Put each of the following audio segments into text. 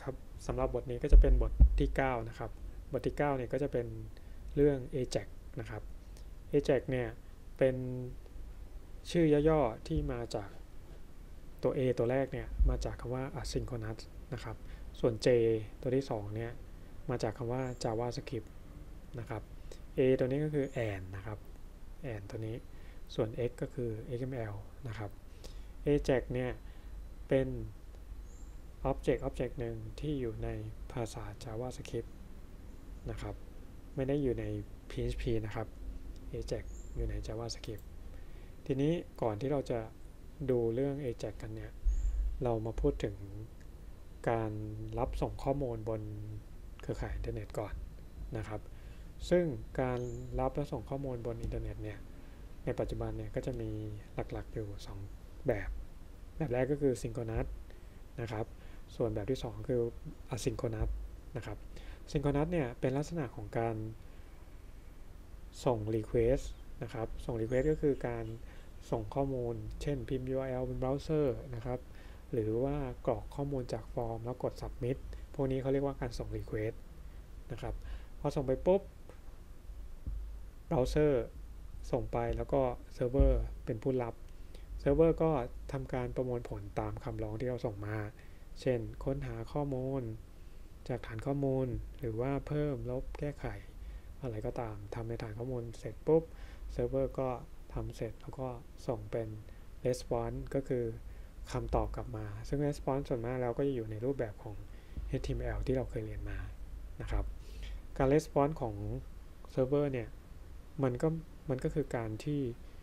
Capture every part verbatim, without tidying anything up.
ครับสำหรับบทนี้ก็จะเป็นบทที่เก้านะครับบทที่เก้าเนี่ยก็จะเป็นเรื่อง Ajax นะครับ Ajax เนี่ยเป็นชื่อย่อๆที่มาจากตัว A ตัวแรกเนี่ยมาจากคำว่า asynchronous นะครับส่วน J ตัวที่สองเนี่ยมาจากคำว่า JavaScript นะครับ A ตัวนี้ก็คือ and นะครับ and ตัวนี้ส่วน X ก็คือ เอ็กซ์ เอ็ม แอล นะครับ Ajax เนี่ยเป็น Object Object หนึ่งที่อยู่ในภาษา JavaScript นะครับไม่ได้อยู่ใน พี เอช พี นะครับ Ajax อยู่ใน JavaScript ทีนี้ก่อนที่เราจะดูเรื่อง Ajax กันเนี่ยเรามาพูดถึงการรับส่งข้อมูลบนเครือข่ายอินเทอร์เน็ตก่อนนะครับซึ่งการรับและส่งข้อมูลบนอินเทอร์เน็ตเนี่ยในปัจจุบันเนี่ยก็จะมีหลักๆอยู่สองแบบแบบแรกก็คือ Synchronous นะครับส่วนแบบที่สองคือ Asynchronous นะครับ Synchronous เนี่ยเป็นลักษณะของการส่ง Request นะครับส่ง Request ก็คือการส่งข้อมูลเช่นพิมพ์ ยู อาร์ แอล บนเบราว์เซอร์นะครับหรือว่ากรอกข้อมูลจากฟอร์มแล้วกด Submit พวกนี้เขาเรียกว่าการส่ง Request นะครับพอส่งไปปุ๊บเบราว์เซอร์ส่งไปแล้วก็เซิร์ฟเวอร์เป็นผู้รับเซิร์ฟเวอร์ก็ทำการประมวลผลตามคำร้องที่เราส่งมาเช่นค้นหาข้อมูลจากฐานข้อมูลหรือว่าเพิ่มลบแก้ไขอะไรก็ตามทำในฐานข้อมูลเสร็จปุ๊บเซิร์ฟเวอร์ก็ทำเสร็จแล้วก็ส่งเป็น response ก็คือคำตอบกลับมาซึ่ง response ส่วนมากแล้วก็จะอยู่ในรูปแบบของ เอช ที เอ็ม แอล ที่เราเคยเรียนมานะครับการ response ของเซิร์ฟเวอร์เนี่ยมันก็มันก็คือการที่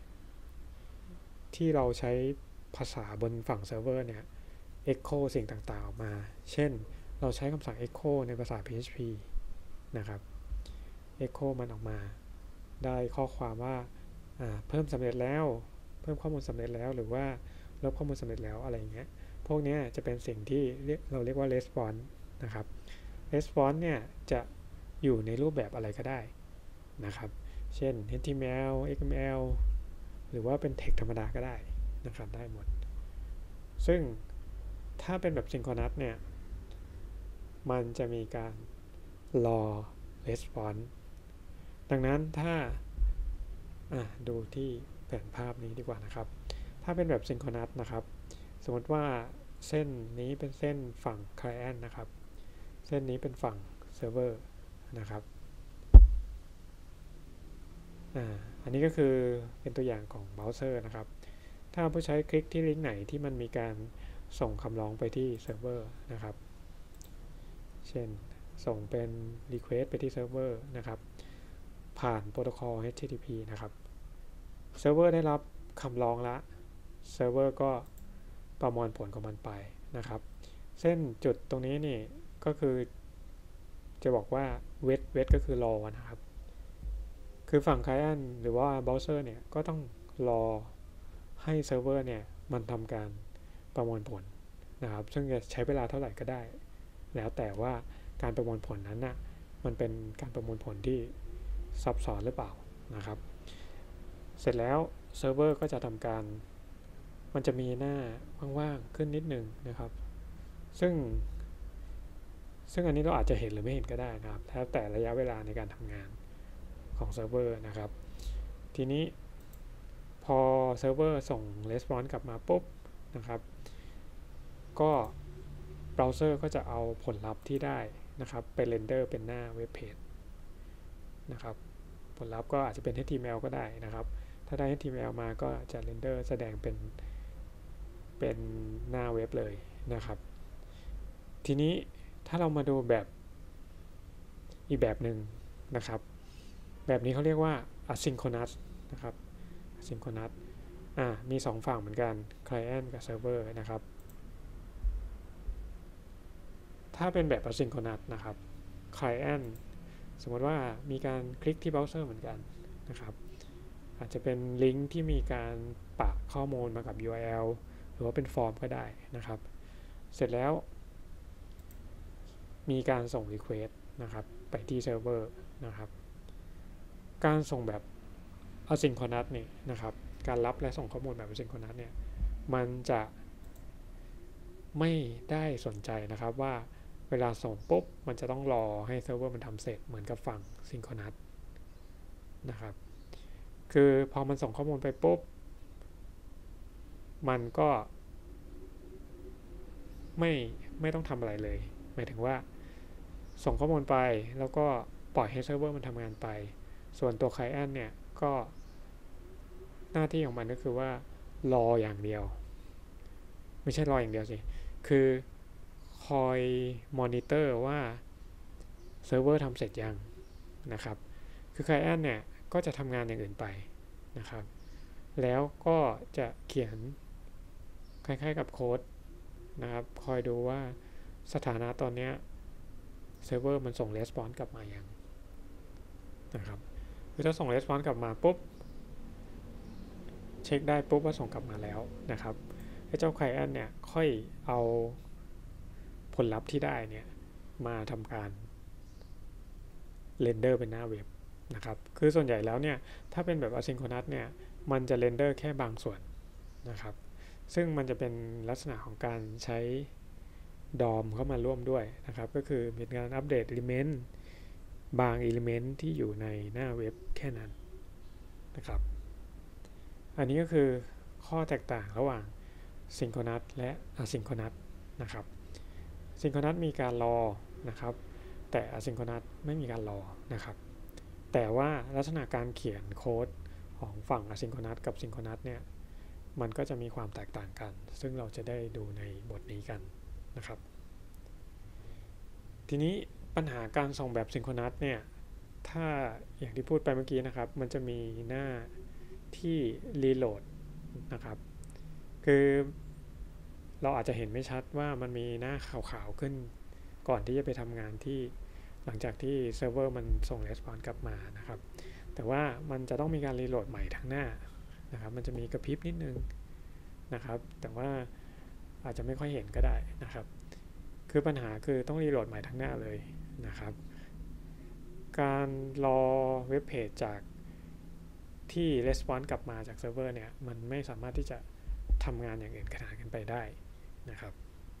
ที่เราใช้ภาษาบนฝั่งเซิร์ฟเวอร์เนี่ย echo สิ่งต่างๆออกมาเช่นเราใช้คำสั่ง echo ในภาษา พี เอช พี นะครับ echo มันออกมาได้ข้อความว่าเพิ่มสำเร็จแล้วเพิ่มข้อมูลสำเร็จแล้วหรือว่าลบข้อมูลสำเร็จแล้วอะไรอย่างเงี้ยพวกนี้จะเป็นสิ่งที่เราเรียกว่า response นะครับ response เนี่ยจะอยู่ในรูปแบบอะไรก็ได้นะครับเช่น เอช ที เอ็ม แอล เอ็กซ์ เอ็ม แอล หรือว่าเป็น text ธรรมดาก็ได้นะครับได้หมดซึ่งถ้าเป็นแบบ synchronous เนี่ยมันจะมีการรอ response ดังนั้นถ้าดูที่แผนภาพนี้ดีกว่านะครับถ้าเป็นแบบ synchronous นะครับสมมติว่าเส้นนี้เป็นเส้นฝั่ง client นะครับเส้นนี้เป็นฝั่ง server นะครับอ่าอันนี้ก็คือเป็นตัวอย่างของเบราว์เซอร์นะครับถ้าผู้ใช้คลิกที่ลิงก์ไหนที่มันมีการส่งคำร้องไปที่เซิร์ฟเวอร์นะครับเช่นส่งเป็น request ไปที่เซิร์ฟเวอร์นะครับผ่านโปรโตคอล เอช ที ที พี นะครับเซิร์ฟเวอร์ได้รับคำร้องละเซิร์ฟเวอร์ก็ประมวลผลของมันไปนะครับเส้นจุดตรงนี้นี่ก็คือจะบอกว่า wait wait ก็คือรอนะครับคือฝั่ง client หรือว่า browser เนี่ยก็ต้องรอให้เซิร์ฟเวอร์เนี่ยมันทำการประมวลผลนะครับซึ่งจะใช้เวลาเท่าไหร่ก็ได้แล้วแต่ว่าการประมวลผลนั้นนะมันเป็นการประมวลผลที่ซับซ้อนหรือเปล่านะครับเสร็จแล้วเซิร์ฟเวอร์ก็จะทำการมันจะมีหน้าว่างๆขึ้นนิดนึงนะครับซึ่งซึ่งอันนี้เราอาจจะเห็นหรือไม่เห็นก็ได้นะครับแล้วแต่ระยะเวลาในการทำงานของเซิร์ฟเวอร์นะครับทีนี้พอเซิร์ฟเวอร์ส่ง response กลับมาปุ๊บนะครับก็เบราว์เซอร์ก็จะเอาผลลัพธ์ที่ได้นะครับไปเรนเดอร์เป็นหน้าเว็บเพจนะครับผลลัพธ์ก็อาจจะเป็น เอช ที เอ็ม แอล ก็ได้นะครับถ้าได้ เอช ที เอ็ม แอล มาก็จะเรนเดอร์แสดงเป็นเป็นหน้าเว็บเลยนะครับทีนี้ถ้าเรามาดูแบบอีกแบบหนึ่งนะครับแบบนี้เขาเรียกว่า asynchronous นะครับ asynchronous อ่ามีสองฝั่งเหมือนกัน client กับ server นะครับถ้าเป็นแบบ asynchronous นะครับ client สมมติว่ามีการคลิกที่เบราว์เซอร์เหมือนกันนะครับอาจจะเป็นลิงก์ที่มีการปะข้อมูลมากับ ยู อาร์ แอล หรือว่าเป็นฟอร์มก็ได้นะครับเสร็จแล้วมีการส่ง request นะครับไปที่เซิร์ฟเวอร์นะครับการส่งแบบ asynchronous นี่นะครับการรับและส่งข้อมูลแบบ asynchronous เนี่ยมันจะไม่ได้สนใจนะครับว่าเวลาส่งปุ๊บมันจะต้องรอให้เซิร์ฟเวอร์มันทำเสร็จเหมือนกับฝั่งซิงโครนัสนะครับคือพอมันส่งข้อมูลไปปุ๊บมันก็ไม่ไม่ต้องทำอะไรเลยหมายถึงว่าส่งข้อมูลไปแล้วก็ปล่อยให้เซิร์ฟเวอร์มันทำงานไปส่วนตัว Client เนี่ยก็หน้าที่ของมันก็คือว่ารออย่างเดียวไม่ใช่รออย่างเดียวสิคือคอยมอนิเตอร์ว่าเซิร์ฟเวอร์ทำเสร็จยังนะครับคือ Client เนี่ยก็จะทำงานอย่างอื่นไปนะครับแล้วก็จะเขียนคล้ายๆกับโค้ดนะครับคอยดูว่าสถานะตอนนี้เซิร์ฟเวอร์มันส่งレスปอนส์กลับมายังนะครับคือถ้าส่งレスปอนส์กลับมาปุ๊บเช็คได้ปุ๊บว่าส่งกลับมาแล้วนะครับไอ้เจ้า Client เนี่ยค่อยเอาผลลัพธ์ที่ได้เนี่ยมาทำการเรนเดอร์เป็นหน้าเว็บนะครับคือส่วนใหญ่แล้วเนี่ยถ้าเป็นแบบ Asynchronous เนี่ยมันจะเรนเดอร์แค่บางส่วนนะครับซึ่งมันจะเป็นลักษณะของการใช้ ดอม เข้ามาร่วมด้วยนะครับก็คือเป็นการอัปเดต element บาง element ที่อยู่ในหน้าเว็บแค่นั้นนะครับอันนี้ก็คือข้อแตกต่างระหว่าง Synchronous และ Asynchronous นะครับSynchronous มีการรอนะครับแต่ Asynchronous ไม่มีการรอนะครับแต่ว่าลักษณะการเขียนโค้ดของฝั่ง Asynchronous กับ Synchronous เนี่ยมันก็จะมีความแตกต่างกันซึ่งเราจะได้ดูในบทนี้กันนะครับทีนี้ปัญหาการส่งแบบ Synchronous เนี่ยถ้าอย่างที่พูดไปเมื่อกี้นะครับมันจะมีหน้าที่รีโหลดนะครับคือเราอาจจะเห็นไม่ชัดว่ามันมีหน้าขาวๆขึ้นก่อนที่จะไปทำงานที่หลังจากที่เซิร์ฟเวอร์มันส่งレスปอนส์กลับมานะครับแต่ว่ามันจะต้องมีการรีโหลดใหม่ทั้งหน้านะครับมันจะมีกระพริบนิดนึงนะครับแต่ว่าอาจจะไม่ค่อยเห็นก็ได้นะครับคือปัญหาคือต้องรีโหลดใหม่ทั้งหน้าเลยนะครับการรอเว็บเพจจากที่レスปอนส์กลับมาจากเซิร์ฟเวอร์เนี่ยมันไม่สามารถที่จะทำงานอย่างอื่นขนานกันไปได้นะครับ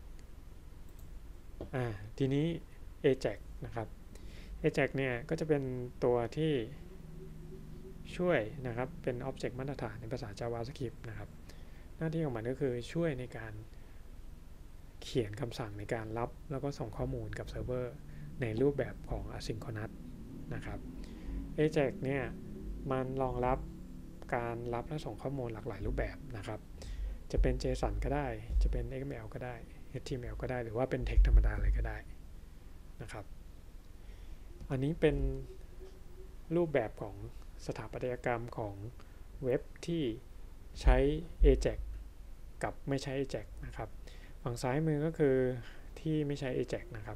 อ่าทีนี้ Ajax นะครับ Ajax เนี่ยก็จะเป็นตัวที่ช่วยนะครับเป็น Object มาตรฐานในภาษา JavaScript นะครับหน้าที่ของมันก็คือช่วยในการเขียนคำสั่งในการรับแล้วก็ส่งข้อมูลกับเซิร์ฟเวอร์ในรูปแบบของ Asynchronous นะครับ Ajax เนี่ยมันรองรับการรับและส่งข้อมูลหลากหลายรูปแบบนะครับจะเป็น JSON ก็ได้จะเป็น เอ็กซ์ เอ็ม แอล ก็ได้ เอช ที เอ็ม แอล ก็ได้หรือว่าเป็น text ธรรมดาเลยก็ได้นะครับอันนี้เป็นรูปแบบของสถาปัตยกรรมของเว็บที่ใช้ Ajax กับไม่ใช้ Ajax นะครับฝั่งซ้ายมือก็คือที่ไม่ใช้ Ajax นะครับ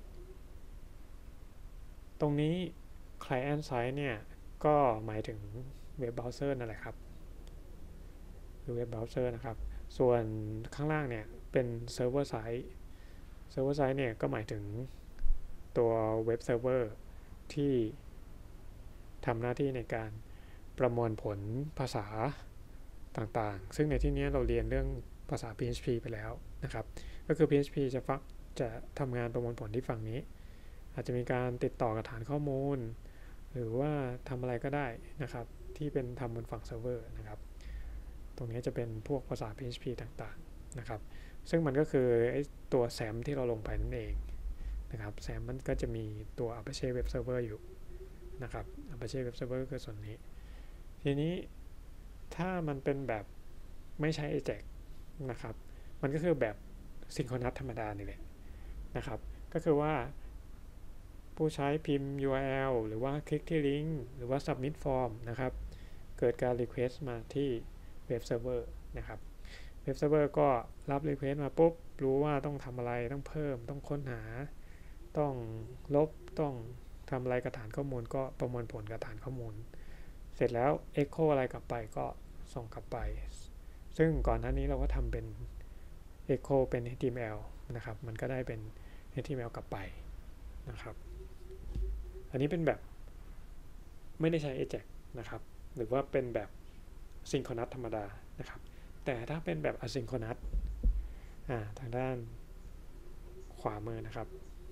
ตรงนี้ Client Side เนี่ยก็หมายถึงเว็บเบราว์เซอร์นั่นแหละครับคือเว็บเบราว์เซอร์นะครับส่วนข้างล่างเนี่ยเป็น Server Side Server Side เนี่ยก็หมายถึงตัวเว็บเซิร์ฟเวอร์ที่ทำหน้าที่ในการประมวลผลภาษาต่างๆซึ่งในที่นี้เราเรียนเรื่องภาษา พี เอช พี ไปแล้วนะครับก็คือ พี เอช พี จะฟักจะทำงานประมวลผลที่ฝั่งนี้อาจจะมีการติดต่อกับฐานข้อมูลหรือว่าทำอะไรก็ได้นะครับที่เป็นทำบนฝั่งเซิร์ฟเวอร์นะครับตรงนี้จะเป็นพวกภาษา พี เอช พี ต่างๆนะครับซึ่งมันก็คือไอ้ตัว แซม ที่เราลงไปนั่นเองนะครับ แซม มันก็จะมีตัว Apache Web Server อยู่นะครับ Apache Web Server ก็คือส่วนนี้ทีนี้ถ้ามันเป็นแบบไม่ใช้ Ajax นะครับมันก็คือแบบ Synchronous ธรรมดานี่แหละนะครับก็คือว่าผู้ใช้พิมพ์ ยู อาร์ แอล หรือว่าคลิกที่ลิงก์หรือว่า Submit Form นะครับเกิดการ Request มาที่ Web Server นะครับเว็บเซิร์ฟเวอร์ก็รับ request มาปุ๊บรู้ว่าต้องทำอะไรต้องเพิ่มต้องค้นหาต้องลบต้องทำอะไรกับฐานข้อมูลก็ประมวลผลกับฐานข้อมูลเสร็จแล้ว echo อะไรกลับไปก็ส่งกลับไปซึ่งก่อนหน้านี้เราก็ทำเป็น echo เป็น เอช ที เอ็ม แอล นะครับมันก็ได้เป็น เอช ที เอ็ม แอล กลับไปนะครับอันนี้เป็นแบบไม่ได้ใช้ Ajax นะครับหรือว่าเป็นแบบ Synchronous ธรรมดานะครับแต่ถ้าเป็นแบบ Asynchronous อ่าทางด้านขวามือนะครับ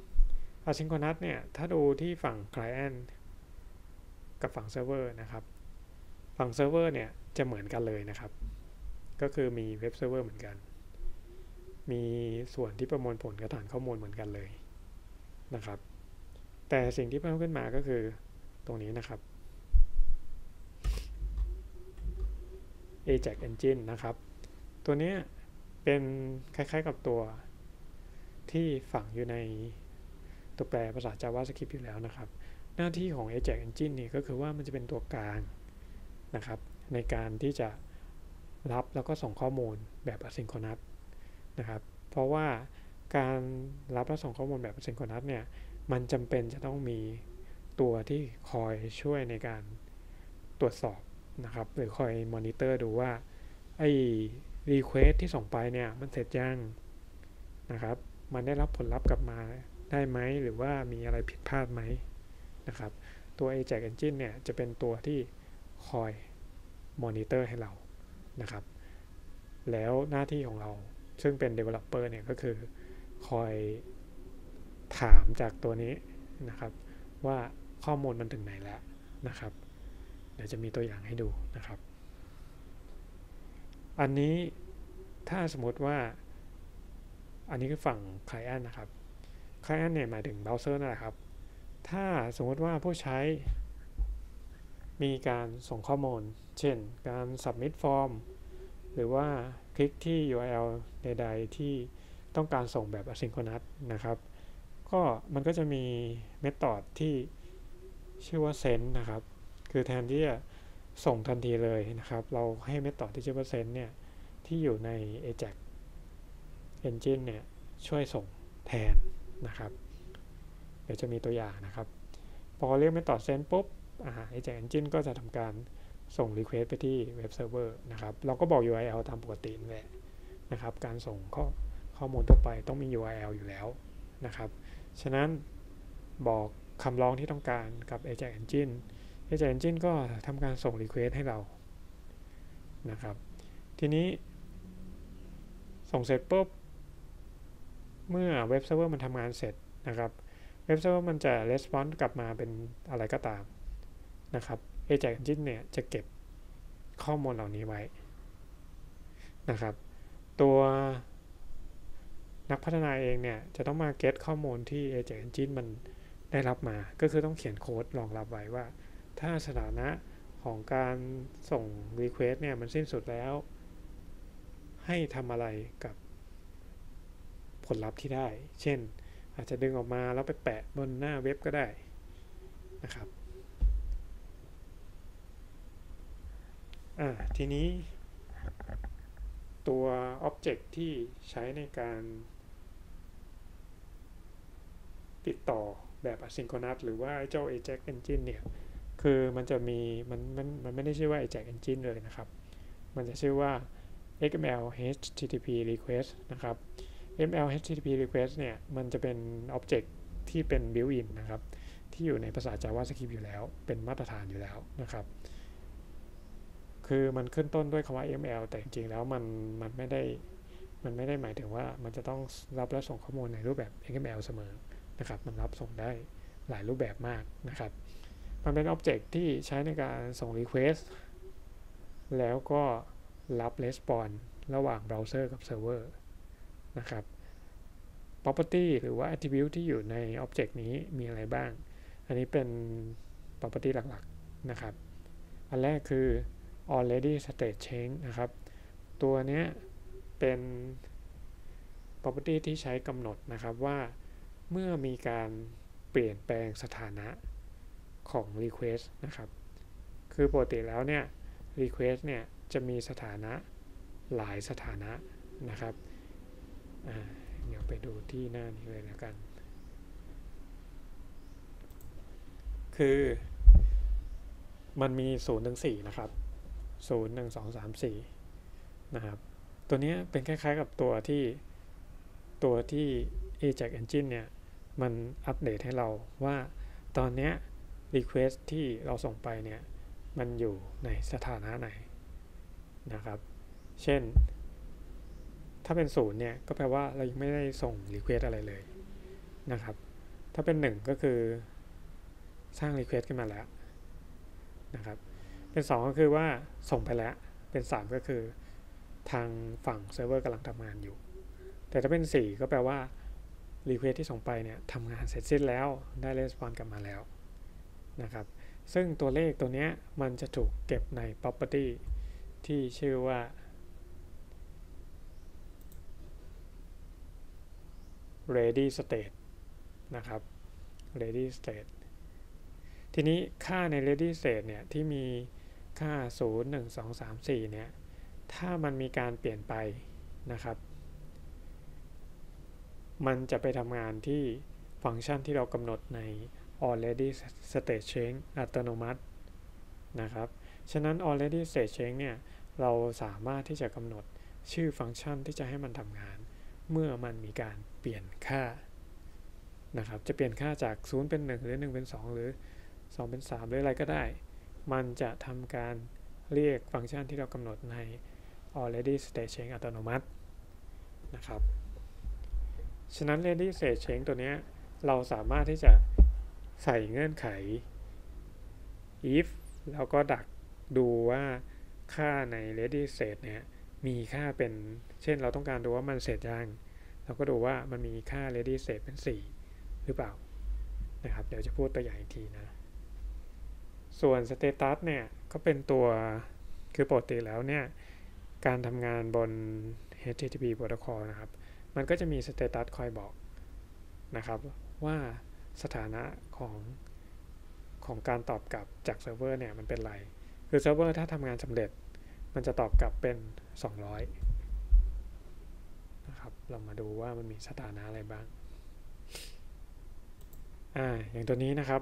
asynchronous เนี่ยถ้าดูที่ฝั่ง client กับฝั่ง server นะครับฝั่ง server เนี่ยจะเหมือนกันเลยนะครับก็คือมีเว็บ server เหมือนกันมีส่วนที่ประมวลผลกับฐานข้อมูลเหมือนกันเลยนะครับแต่สิ่งที่เพิ่มขึ้นมาก็คือตรงนี้นะครับ Ajax Engine นะครับตัวนี้เป็นคล้ายๆกับตัวที่ฝังอยู่ในตัวแปรภาษา JavaScript อยู่แล้วนะครับหน้าที่ของ Ajax Engine นี่ก็คือว่ามันจะเป็นตัวกลางนะครับในการที่จะรับแล้วก็ส่งข้อมูลแบบ asynchronous นะครับเพราะว่าการรับและส่งข้อมูลแบบ asynchronous เนี่ยมันจำเป็นจะต้องมีตัวที่คอยช่วยในการตรวจสอบนะครับหรือคอยมอนิเตอร์ดูว่าไอ้ request ที่ส่งไปเนี่ยมันเสร็จยังนะครับมันได้รับผลลัพธ์กลับมาได้ไหมหรือว่ามีอะไรผิดพลาดไหมนะครับตัว Ajax Engine เนี่ยจะเป็นตัวที่คอยมอนิเตอร์ให้เรานะครับแล้วหน้าที่ของเราซึ่งเป็น developer เนี่ยก็คือคอยถามจากตัวนี้นะครับว่าข้อมูลมันถึงไหนแล้วนะครับเดี๋ยวจะมีตัวอย่างให้ดูนะครับอันนี้ถ้าสมมติว่าอันนี้คือฝั่ง client นะครับ client เนี่ยหมายถึงเบราว์เซอร์นั่นแหละครับถ้าสมมติว่าผู้ใช้มีการส่งข้อมูลเช่นการ submit form หรือว่าคลิกที่ ยู อาร์ แอล ใดๆที่ต้องการส่งแบบ asynchronous นะครับก็มันก็จะมี method ที่ชื่อว่า send นะครับคือแทนที่จะส่งทันทีเลยนะครับเราให้ method ที่ชื่อว่า send เนี่ยที่อยู่ใน Ajax Engine เนี่ยช่วยส่งแทนนะครับเดี๋ยวจะมีตัวอย่างนะครับพอเรียก method send ปุ๊บAjax Engine ก็จะทำการส่ง request ไปที่เว็บเซิร์ฟเวอร์นะครับเราก็บอก ยู อาร์ แอล ตามปกตินั่นแหละนะครับการส่งข้อข้อมูลทั่วไปต้องมี ยู อาร์ แอล อยู่แล้วนะครับฉะนั้นบอกคำร้องที่ต้องการกับ Ajax Engine Ajax Engine ก็ทำการส่ง request ให้เรานะครับทีนี้ส่งเสร็จปุ๊บเมื่อเว็บเซิร์ฟเวอร์มันทำงานเสร็จนะครับเว็บเซิร์ฟเวอร์มันจะ response กลับมาเป็นอะไรก็ตามนะครับ Ajax Engine เนี่ยจะเก็บข้อมูลเหล่านี้ไว้นะครับตัวนักพัฒนาเองเนี่ยจะต้องมา get ข้อมูลที่ Ajax Engine มันได้รับมาก็คือต้องเขียนโค้ดรองรับไว้ว่าถ้าสถานะของการส่ง request เนี่ยมันสิ้นสุดแล้วให้ทำอะไรกับผลลัพธ์ที่ได้เช่นอาจจะดึงออกมาแล้วไปแปะบนหน้าเว็บก็ได้นะครับอ่าทีนี้ตัว Object ที่ใช้ในการติดต่อแบบ Asynchronous หรือว่าเจ้า Ajax Engine เนี่ยคือมันจะมีมันมันมันไม่ได้ชื่อว่า Ajax Engine เลยนะครับมันจะชื่อว่า เอ็กซ์ เอ็ม แอล เอช ที ที พี request นะครับ เอ็กซ์ เอ็ม แอล เอช ที ที พี request เนี่ยมันจะเป็น Object ที่เป็น built-in นะครับที่อยู่ในภาษา JavaScript อยู่แล้วเป็นมาตรฐานอยู่แล้วนะครับคือมันขึ้นต้นด้วยคำว่า เอ็กซ์ เอ็ม แอล แต่จริงๆแล้วมันมันไม่ได้มันไม่ได้หมายถึงว่ามันจะต้องรับและส่งข้อมูลในรูปแบบ เอ็กซ์ เอ็ม แอล เสมอนะครับมันรับส่งได้หลายรูปแบบมากนะครับมันเป็น Object ที่ใช้ในการส่ง Request แล้วก็รับ Response ระหว่างเบราว์เซอร์กับเซิร์ฟเวอร์นะครับ property หรือว่า attribute ที่อยู่ใน Object นี้มีอะไรบ้างอันนี้เป็น property หลักๆนะครับอันแรกคือ already state change นะครับตัวนี้เป็น property ที่ใช้กำหนดนะครับว่าเมื่อมีการเปลี่ยนแปลงสถานะของ request นะครับคือปกติแล้วเนี่ย request เนี่ยจะมีสถานะหลายสถานะนะครับเดี๋ยวไปดูที่หน้านี้เลยแล้วกันคือมันมีศูนย์ถึงสี่นะครับศูนย์ หนึ่ง สอง สาม สี่นะครับตัวนี้เป็นคล้ายๆกับตัวที่ตัวที่ Ajax Engine เนี่ยมันอัปเดตให้เราว่าตอนนี้ request ที่เราส่งไปเนี่ยมันอยู่ในสถานะไหนนะครับเช่นถ้าเป็นศูนย์เนี่ยก็แปลว่าเรายังไม่ได้ส่ง request อะไรเลยนะครับถ้าเป็นหนึ่งก็คือสร้าง request ขึ้นมาแล้วนะครับเป็นสองก็คือว่าส่งไปแล้วเป็นสามก็คือทางฝั่งเซิร์ฟเวอร์กำลังทำงานอยู่แต่ถ้าเป็นสี่ก็แปลว่า request ที่ส่งไปเนี่ยทำงานเสร็จสิ้นแล้วได้ response กลับมาแล้วนะครับซึ่งตัวเลขตัวนี้มันจะถูกเก็บใน property ที่ชื่อว่า ready state นะครับ ready state ทีนี้ค่าใน ready state เนี่ยที่มีค่าศูนย์ หนึ่ง สอง สาม สี่เนี่ยถ้ามันมีการเปลี่ยนไปนะครับมันจะไปทำงานที่ฟังก์ชันที่เรากำหนดใน already state change อัตโนมัตินะครับฉะนั้น already state change เนี่ยเราสามารถที่จะกำหนดชื่อฟังก์ชันที่จะให้มันทำงานเมื่อมันมีการเปลี่ยนค่านะครับจะเปลี่ยนค่าจากศูนย์เป็นหนึ่งหรือหนึ่งเป็นสองหรือสองเป็นสามหรืออะไรก็ได้มันจะทำการเรียกฟังก์ชันที่เรากำหนดใน already state change อัตโนมัตินะครับฉะนั้น ready state change ตัวนี้เราสามารถที่จะใส่เงื่อนไข if แล้วก็ดักดูว่าค่าใน ready state เนี่ยมีค่าเป็นเช่นเราต้องการดูว่ามันเสร็จยังเราก็ดูว่ามันมีค่า ready state เป็นสี่หรือเปล่านะครับเดี๋ยวจะพูดตัวอย่างอีกทีนะส่วน status เนี่ยก็เป็นตัวคือปกติแล้วเนี่ยการทำงานบน เอช ที ที พี protocol นะครับมันก็จะมี status คอยบอกนะครับว่าสถานะของของการตอบกลับจากเซิร์ฟเวอร์เนี่ยมันเป็นไรคือเซิร์ฟเวอร์ถ้าทำงานสำเร็จมันจะตอบกลับเป็นสองร้อยนะครับเรามาดูว่ามันมีสถานะอะไรบ้างอ่าอย่างตัวนี้นะครับ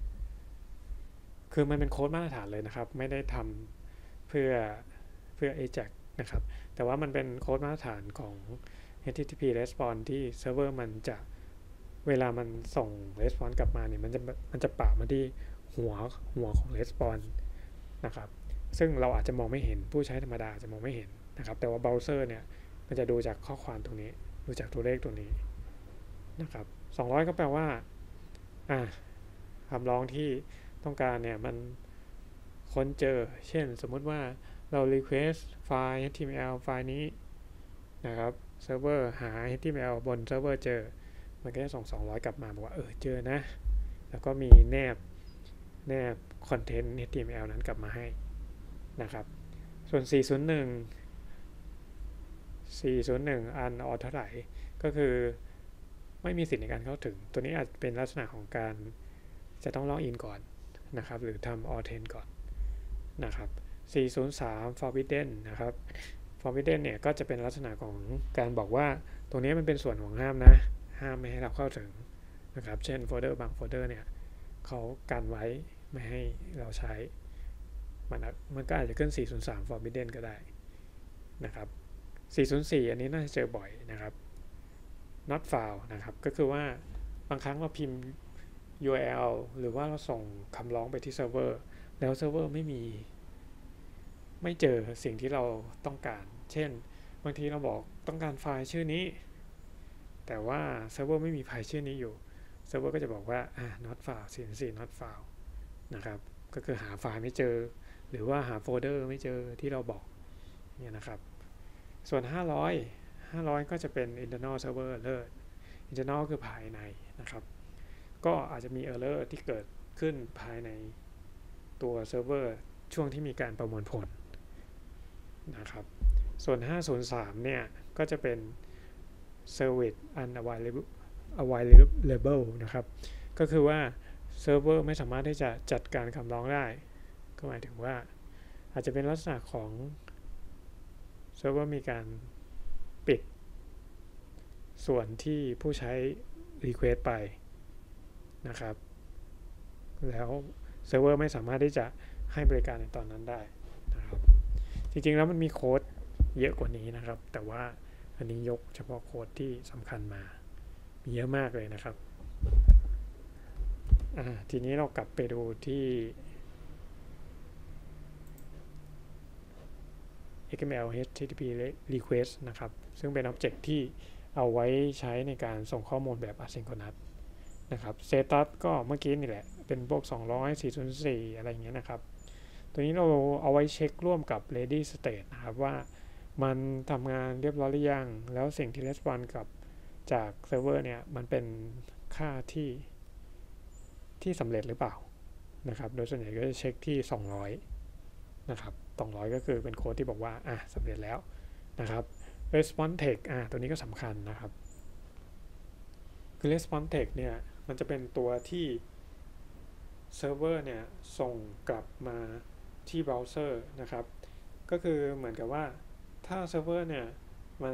คือมันเป็นโค้ดมาตรฐานเลยนะครับไม่ได้ทำเพื่อเพื่อ Ajax นะครับแต่ว่ามันเป็นโค้ดมาตรฐานของ เอช ที ที พี response ที่เซิร์ฟเวอร์มันจะเวลามันส่ง response กลับมาเนี่ยมันจะมันจะปะมาที่หัวหัวของ response นะครับซึ่งเราอาจจะมองไม่เห็นผู้ใช้ธรรมดาจะมองไม่เห็นนะครับแต่ว่าเบราว์เซอร์เนี่ยมันจะดูจากข้อความตรงนี้ดูจากตัวเลขตัวนี้นะครับสองร้อยก็แปลว่าอ่าคำร้องที่ต้องการเนี่ยมันค้นเจอเช่นสมมุติว่าเรา request ไฟล์ เอช ที เอ็ม แอล ไฟล์นี้นะครับเซิร์ฟเวอร์หา เอช ที เอ็ม แอล บนเซิร์ฟเวอร์เจอมันก็จะส่งสองร้อยกลับมาบอกว่าเออเจอนะแล้วก็มีแนบแนบคอนเทนต์ เอช ที เอ็ม แอล นั้นกลับมาให้นะครับส่วนสี่ศูนย์หนึ่ง สี่ศูนย์หนึ่งอันออเท่าไหร่ก็คือไม่มีสิทธิ์ในการเข้าถึงตัวนี้อาจเป็นลักษณะของการจะต้องล็อกอินก่อนนะครับหรือทำ authent ก่อนนะครับสี่ศูนย์สาม forbidden นะครับ forbidden เนี่ยก็จะเป็นลักษณะของการบอกว่าตรงนี้มันเป็นส่วนของห้ามนะห้ามไม่ให้เราเข้าถึงนะครับเช่นโฟลเดอร์บางโฟลเดอร์เนี่ยเขากันไว้ไม่ให้เราใช้มันมันก็อาจจะขึ้นสี่ศูนย์สาม forbidden ก็ได้นะครับสี่ศูนย์สี่อันนี้น่าจะเจอบ่อยนะครับ not found นะครับก็คือว่าบางครั้งเราพิมพ์ ยู อาร์ แอล หรือว่าเราส่งคำร้องไปที่เซิร์ฟเวอร์แล้วเซิร์ฟเวอร์ไม่มีไม่เจอสิ่งที่เราต้องการเช่นบางทีเราบอกต้องการไฟล์ชื่อนี้แต่ว่าเซิร์ฟเวอร์ไม่มีไฟล์ชื่อนี้อยู่เซิร์ฟเวอร์ก็จะบอกว่าอ่า not found สี่ศูนย์สี่ not found นะครับก็คือหาไฟล์ไม่เจอหรือว่าหาโฟลเดอร์ไม่เจอที่เราบอกเนี่ยนะครับส่วนห้าร้อย ห้าร้อยก็จะเป็น internal server error internal คือภายในนะครับก็อาจจะมี error ที่เกิดขึ้นภายในตัวเซิร์ฟเวอร์ช่วงที่มีการประมวลผลนะครับส่วนห้าศูนย์สามเนี่ยก็จะเป็น service unavailable นะครับก็คือว่าเซิร์ฟเวอร์ไม่สามารถที่จะจัดการคำร้องได้ก็หมายถึงว่าอาจจะเป็นลักษณะของเซิร์ฟเวอร์มีการปิดส่วนที่ผู้ใช้ request ไปนะครับแล้วเซิร์ฟเวอร์ไม่สามารถที่จะให้บริการในตอนนั้นได้นะครับจริงๆแล้วมันมีโค้ดเยอะกว่านี้นะครับแต่ว่าอันนี้ยกเฉพาะโค้ดที่สำคัญมามีเยอะมากเลยนะครับทีนี้เรากลับไปดูที่ เอ็กซ์ เอ็ม แอล เอช ที ที พี request นะครับซึ่งเป็น object ที่เอาไว้ใช้ในการส่งข้อมูลแบบ asynchronous นะครับ status ก็เมื่อกี้นี่แหละเป็นพวกสองร้อย สี่ศูนย์สี่อะไรอย่างเงี้ยนะครับตัวนี้เราเอาไว้เช็คร่วมกับ ready state นะครับว่ามันทำงานเรียบร้อยหรือยังแล้วสิ่งที่ response กับจากเซิร์ฟเวอร์เนี่ยมันเป็นค่าที่ที่สำเร็จหรือเปล่านะครับโดยส่วนใหญ่ก็จะเช็คที่สองร้อยนะครับสองร้อยก็คือเป็นโค้ดที่บอกว่าอ่ะสำเร็จแล้วนะครับ response text อ่ะตัวนี้ก็สำคัญนะครับคือ response text เนี่ยมันจะเป็นตัวที่เซิร์ฟเวอร์เนี่ยส่งกลับมาที่เบราว์เซอร์นะครับก็คือเหมือนกับว่าถ้าเซิร์ฟเวอร์เนี่ยมัน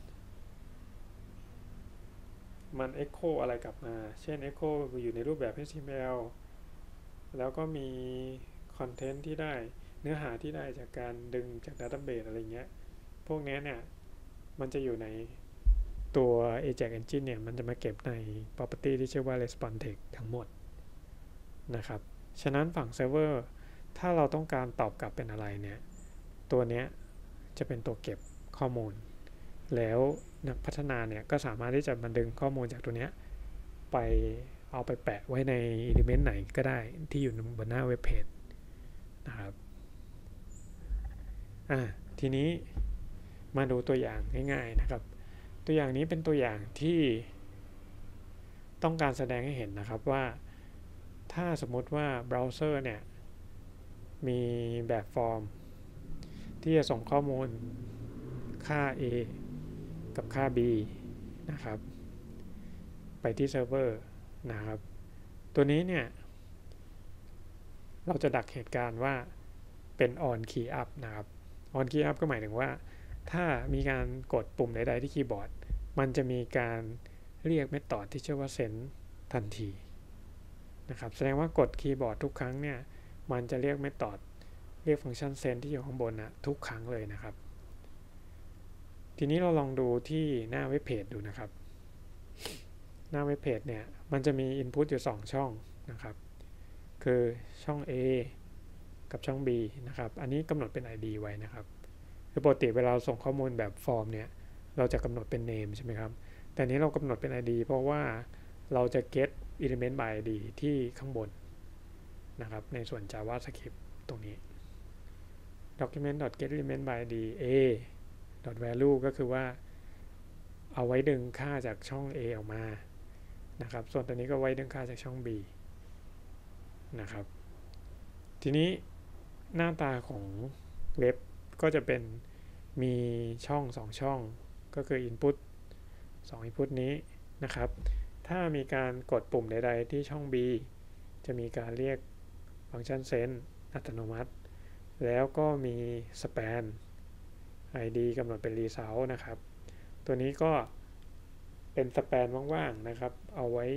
มัน echo อะไรกลับมาเช่น echo อยู่ในรูปแบบ เอช ที เอ็ม แอล แล้วก็มีคอนเทนต์ที่ได้เนื้อหาที่ได้จากการดึงจาก Database อะไรเงี้ยพวกนี้เนี่ยมันจะอยู่ในตัว Ajax Engine เนี่ยมันจะมาเก็บใน property ที่ชื่อว่า response text ทั้งหมดนะครับฉะนั้นฝั่งเซิร์ฟเวอร์ถ้าเราต้องการตอบกลับเป็นอะไรเนี่ยตัวนี้จะเป็นตัวเก็บข้อมูลแล้วนักพัฒนาเนี่ยก็สามารถที่จะมาดึงข้อมูลจากตัวนี้ไปเอาไปแปะไว้ใน element ไหนก็ได้ที่อยู่บนหน้าเว็บเพจนะครับอ่ะทีนี้มาดูตัวอย่างง่ายๆนะครับตัวอย่างนี้เป็นตัวอย่างที่ต้องการแสดงให้เห็นนะครับว่าถ้าสมมติว่าเบราว์เซอร์เนี่ยมีแบบฟอร์มที่จะส่งข้อมูลค่า A กับค่า B นะครับไปที่เซิร์ฟเวอร์นะครับตัวนี้เนี่ยเราจะดักเหตุการณ์ว่าเป็น on key up นะครับ on key up ก็หมายถึงว่าถ้ามีการกดปุ่มใดๆที่คีย์บอร์ดมันจะมีการเรียกเมธอดที่ชื่อว่า send ทันทีนะครับแสดงว่ากดคีย์บอร์ดทุกครั้งเนี่ยมันจะเรียกเมธอดเรียกฟังก์ชัน send ที่อยู่ข้างบนนะทุกครั้งเลยนะครับทีนี้เราลองดูที่หน้าเว็บเพจดูนะครับหน้าเว็บเพจเนี่ยมันจะมี input อยู่สองช่องนะครับคือช่อง A กับช่อง B นะครับอันนี้กำหนดเป็น ไอ ดี ไว้นะครับคือปกติเวลาส่งข้อมูลแบบฟอร์มเนี่ยเราจะกำหนดเป็น name ใช่ไหมครับแต่นี้เรากำหนดเป็น ไอ ดี เพราะว่าเราจะ get element by ไอ ดี ที่ข้างบนนะครับในส่วน JavaScript ตรงนี้ document.getElement by ไอ ดี A value ก็คือว่าเอาไว้ดึงค่าจากช่อง A ออกมานะครับส่วนตัวนี้ก็ไว้ดึงค่าจากช่อง B นะครับทีนี้หน้าตาของเว็บก็จะเป็นมีช่องสองช่องก็คือ input สอง input นี้นะครับถ้ามีการกดปุ่มใดๆที่ช่อง B จะมีการเรียกฟังก์ชัน send อัตโนมัติแล้วก็มี span ไอ ดี กำหนดเป็น result นะครับตัวนี้ก็เป็นสแปนว่างๆนะครับเอาไว้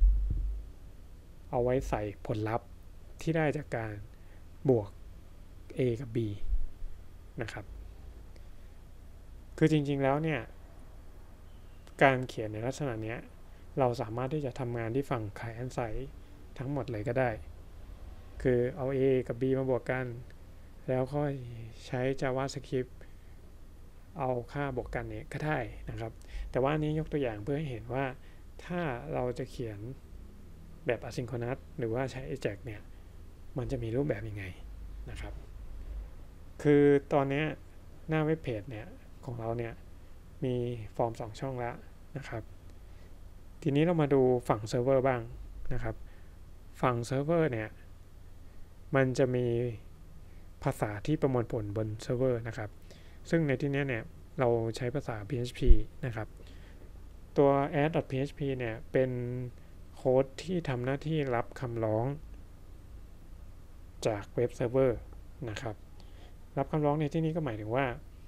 เอาไว้ใส่ผลลัพธ์ที่ได้จากการบวก A กับ B นะครับคือจริงๆแล้วเนี่ยการเขียนในลักษณะนี้เราสามารถที่จะทำงานที่ฝั่ง client side ทั้งหมดเลยก็ได้คือเอา A กับ B มาบวกกันแล้วค่อยใช้ JavaScript เอาค่าบวกกันเนี่ยก็ได้นะครับแต่ว่านี้ยกตัวอย่างเพื่อให้เห็นว่าถ้าเราจะเขียนแบบ asynchronous หรือว่าใช้ Ajax เนี่ยมันจะมีรูปแบบยังไงนะครับคือตอนนี้หน้าเว็บเพจเนี่ยของเราเนี่ยมีฟอร์มสองช่องแล้วนะครับทีนี้เรามาดูฝั่งเซิร์ฟเวอร์บ้างนะครับฝั่งเซิร์ฟเวอร์เนี่ยมันจะมีภาษาที่ประมวลผลบนเซิร์ฟเวอร์นะครับซึ่งในที่นี้เนี่ยเราใช้ภาษา พี เอช พี นะครับตัว add.php เนี่ยเป็นโค้ดที่ทำหน้าที่รับคำร้องจากเว็บเซิร์ฟเวอร์นะครับรับคำร้องในที่นี้ก็หมายถึงว่า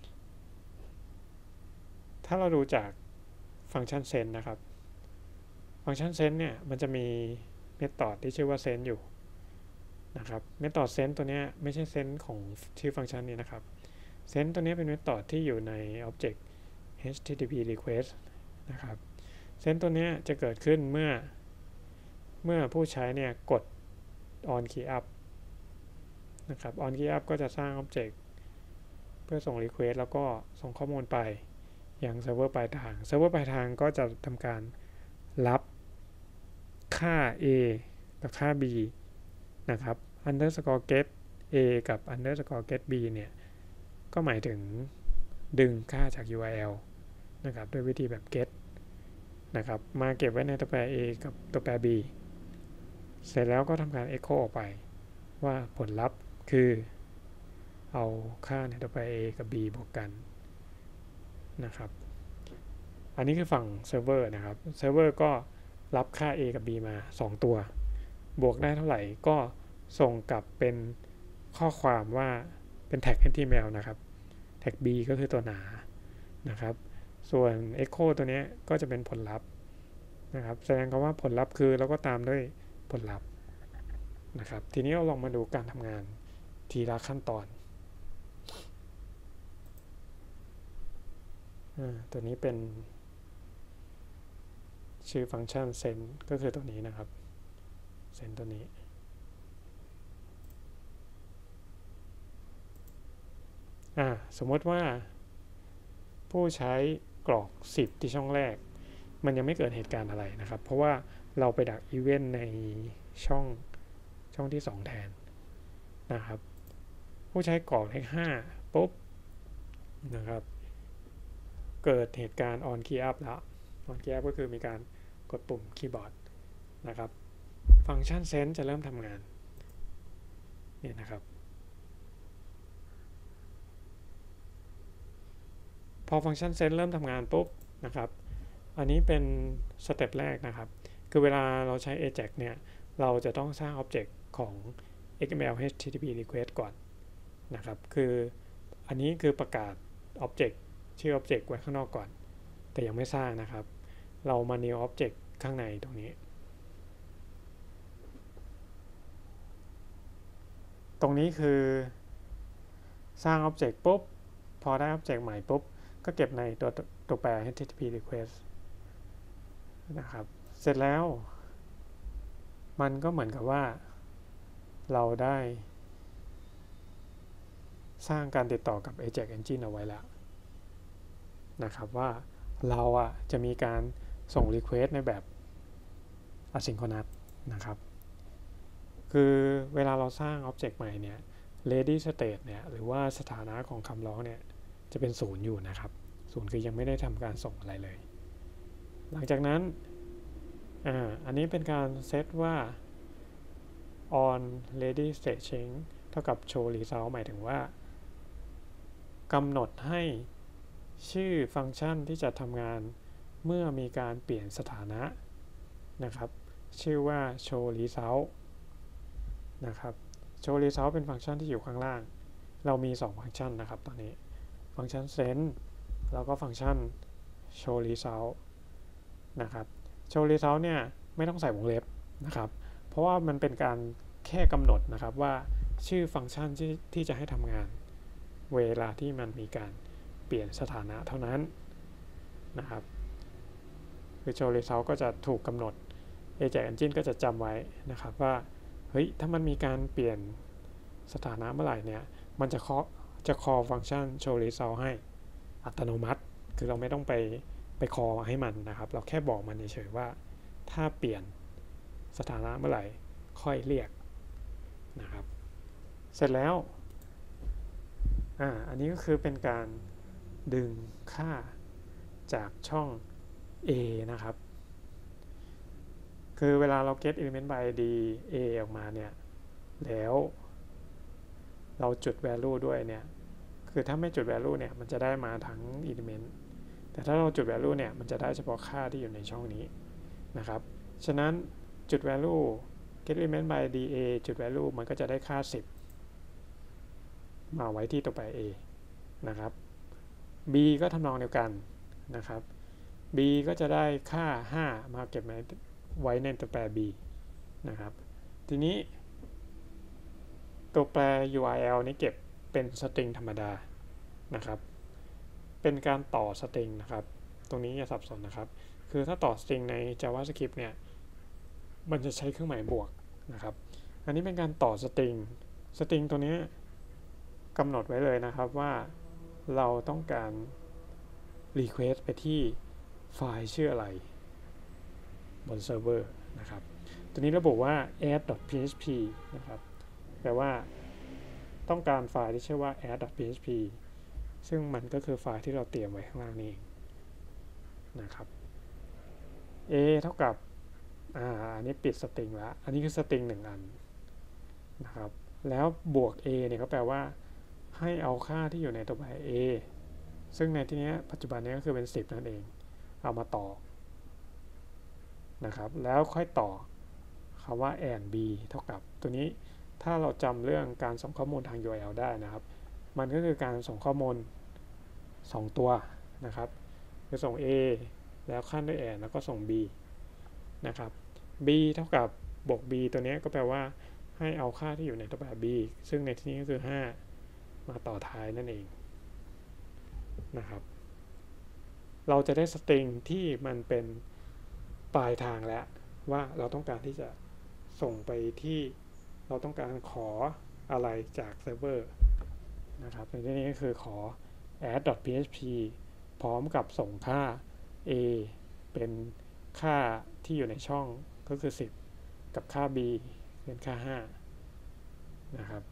ถ้าเราดูจากฟังก์ชัน send นะครับฟังก์ชัน send เนี่ยมันจะมีเมธอดที่ชื่อว่า send อยู่นะครับเมธอด send ตัวนี้ไม่ใช่ send ของชื่อฟังก์ชันนี้นะครับ send ตัวนี้เป็นเมธอดที่อยู่ใน object เอช ที ที พี request นะครับ send ตัวนี้จะเกิดขึ้นเมื่อเมื่อผู้ใช้เนี่ยกด on key up นะครับ on key up ก็จะสร้าง object เพื่อส่ง request แล้วก็ส่งข้อมูลไปยังเซิร์ฟเวอร์ปลายทางเซิร์ฟเวอร์ปลายทางก็จะทำการรับค่า a กับค่า b นะครับ underscore get a กับ underscore get b เนี่ยก็หมายถึงดึงค่าจาก ยู อาร์ แอล นะครับด้วยวิธีแบบ get นะครับมาเก็บไว้ในตัวแปร a กับตัวแปร b เสร็จแล้วก็ทำการ echo ออกไปว่าผลลัพธ์คือเอาค่าในตัวแปร a กับ b บวกกันนะครับอันนี้คือฝั่งเซิร์ฟเวอร์นะครับเซิร์ฟเวอร์ก็รับค่า a กับ b มาสองตัวบวกได้เท่าไหร่ก็ส่งกลับเป็นข้อความว่าเป็นแท็ก เอช ที เอ็ม แอล นะครับแท็ก b ก็คือตัวหนานะครับส่วน echo ตัวนี้ก็จะเป็นผลลัพธ์นะครับแสดงคำว่าผลลัพธ์คือแล้วก็ตามด้วยผลลัพธ์นะครับทีนี้เราลองมาดูการทำงานทีละขั้นตอนตัวนี้เป็นชื่อฟังก์ชัน send ก็คือตัวนี้นะครับ send ตัวนี้อ่าสมมติว่าผู้ใช้กรอกสิบที่ช่องแรกมันยังไม่เกิดเหตุการณ์อะไรนะครับเพราะว่าเราไปดักอีเวนต์ในช่องช่องที่สองแทนนะครับผู้ใช้กรอกเลขห้าปุ๊บนะครับเกิดเหตุการณ์ on key up แล้ว on key up ก็คือมีการกดปุ่มคีย์บอร์ดนะครับฟังก์ชัน send จะเริ่มทำงานเนี่ยนะครับพอฟังก์ชัน send เริ่มทำงานปุ๊บนะครับอันนี้เป็นสเต็ปแรกนะครับคือเวลาเราใช้ ajax เนี่ยเราจะต้องสร้าง object ของ เอ็กซ์ เอ็ม แอล เอช ที ที พี request ก่อนนะครับคืออันนี้คือประกาศ object ชื่อ object ไว้ข้างนอกก่อนแต่ยังไม่สร้างนะครับเรามา new object ข้างในตรงนี้ตรงนี้คือสร้าง object ปุ๊บพอได้ object ใหม่ปุ๊บก็เก็บในตัวตัวแปร เอช ที ที พี request นะครับเสร็จแล้วมันก็เหมือนกับว่าเราได้สร้างการติดต่อกับ ajax engine เอาไว้แล้วนะครับว่าเราอ่ะจะมีการส่ง request ในแบบ asynchronous นะครับคือเวลาเราสร้าง object ใหม่เนี่ย ready state เนี่ยหรือว่าสถานะของคำร้องเนี่ยจะเป็นศูนย์อยู่นะครับศูนย์คือยังไม่ได้ทำการส่งอะไรเลยหลังจากนั้นอ่าอันนี้เป็นการเซตว่า on ready state change เท่ากับ show result หมายถึงว่ากำหนดให้ชื่อฟังก์ชันที่จะทำงานเมื่อมีการเปลี่ยนสถานะนะครับชื่อว่า show result นะครับ show result เป็นฟังก์ชันที่อยู่ข้างล่างเรามีสองฟังก์ชันนะครับตอนนี้ฟังก์ชัน send แล้วก็ฟังก์ชัน show result นะครับ show result เนี่ยไม่ต้องใส่วงเล็บนะครับเพราะว่ามันเป็นการแค่กำหนดนะครับว่าชื่อฟังก์ชันที่ที่จะให้ทำงานเวลาที่มันมีการเปลี่ยนสถานะเท่านั้นนะครับคือ show result ก็จะถูกกำหนด ajax engine ก็จะจำไว้นะครับว่าเฮ้ยถ้ามันมีการเปลี่ยนสถานะเมื่อไหร่เนี่ยมันจะ call จะ call ฟังก์ชัน show result ให้อัตโนมัติคือเราไม่ต้องไปไป call ให้มันนะครับเราแค่บอกมันเฉยๆว่าถ้าเปลี่ยนสถานะเมื่อไหร่ค่อยเรียกนะครับเสร็จแล้วอ่าอันนี้ก็คือเป็นการดึงค่าจากช่อง A นะครับคือเวลาเรา get element by ไอ ดี A ออกมาเนี่ยแล้วเราจุด value ด้วยเนี่ยคือถ้าไม่จุด value เนี่ยมันจะได้มาทั้ง element แต่ถ้าเราจุด value เนี่ยมันจะได้เฉพาะค่าที่อยู่ในช่องนี้นะครับฉะนั้นจุด value get element by ไอ ดี A จุด value มันก็จะได้ค่าสิบมาไว้ที่ตัวแปร A นะครับ B ก็ทำนองเดียวกันนะครับ B ก็จะได้ค่าห้ามาเก็บไว้ในตัวแปร B นะครับทีนี้ตัวแปร ยู อาร์ แอล นี้เก็บเป็นสตริงธรรมดานะครับเป็นการต่อสตริงนะครับตรงนี้อย่าสับสนนะครับคือถ้าต่อสตริงใน JavaScript เนี่ยมันจะใช้เครื่องหมายบวกนะครับอันนี้เป็นการต่อสตริงสตริงตัวนี้กำหนดไว้เลยนะครับว่าเราต้องการ request ไปที่ไฟล์ชื่ออะไรบนเซิร์ฟเวอร์นะครับตัวนี้ระบุว่า add.php นะครับแปลว่าต้องการไฟล์ที่ชื่อว่า add.php ซึ่งมันก็คือไฟล์ที่เราเตรียมไว้ข้างล่างนี้เองนะครับ a เท่ากับอ่าอันนี้ปิดสตริงแล้วอันนี้คือสตริงหนึ่งอันนะครับแล้วบวก a เนี่ยก็แปลว่าให้เอาค่าที่อยู่ในตัวแปร a ซึ่งในที่นี้ปัจจุบันนี้ก็คือเป็นสิบนั่นเองเอามาต่อนะครับแล้วค่อยต่อคำว่า and b เท่ากับตัวนี้ถ้าเราจำเรื่องการส่งข้อมูลทาง ยู อาร์ แอล ได้นะครับมันก็คือการส่งข้อมูลสองตัวนะครับคือส่ง a แล้วขั้นด้วย and แล้วก็ส่ง b นะครับ b เท่ากับบวก b ตัวนี้ก็แปลว่าให้เอาค่าที่อยู่ในตัวแปร b ซึ่งในที่นี้ก็คือห้ามาต่อท้ายนั่นเองนะครับเราจะได้สตริงที่มันเป็นปลายทางแล้วว่าเราต้องการที่จะส่งไปที่เราต้องการขออะไรจากเซิร์ฟเวอร์นะครับในที่นี้ก็คือขอ add.php พร้อมกับส่งค่า a เป็นค่าที่อยู่ในช่องก็คือสิบกับค่า b เป็นค่าห้านะครับ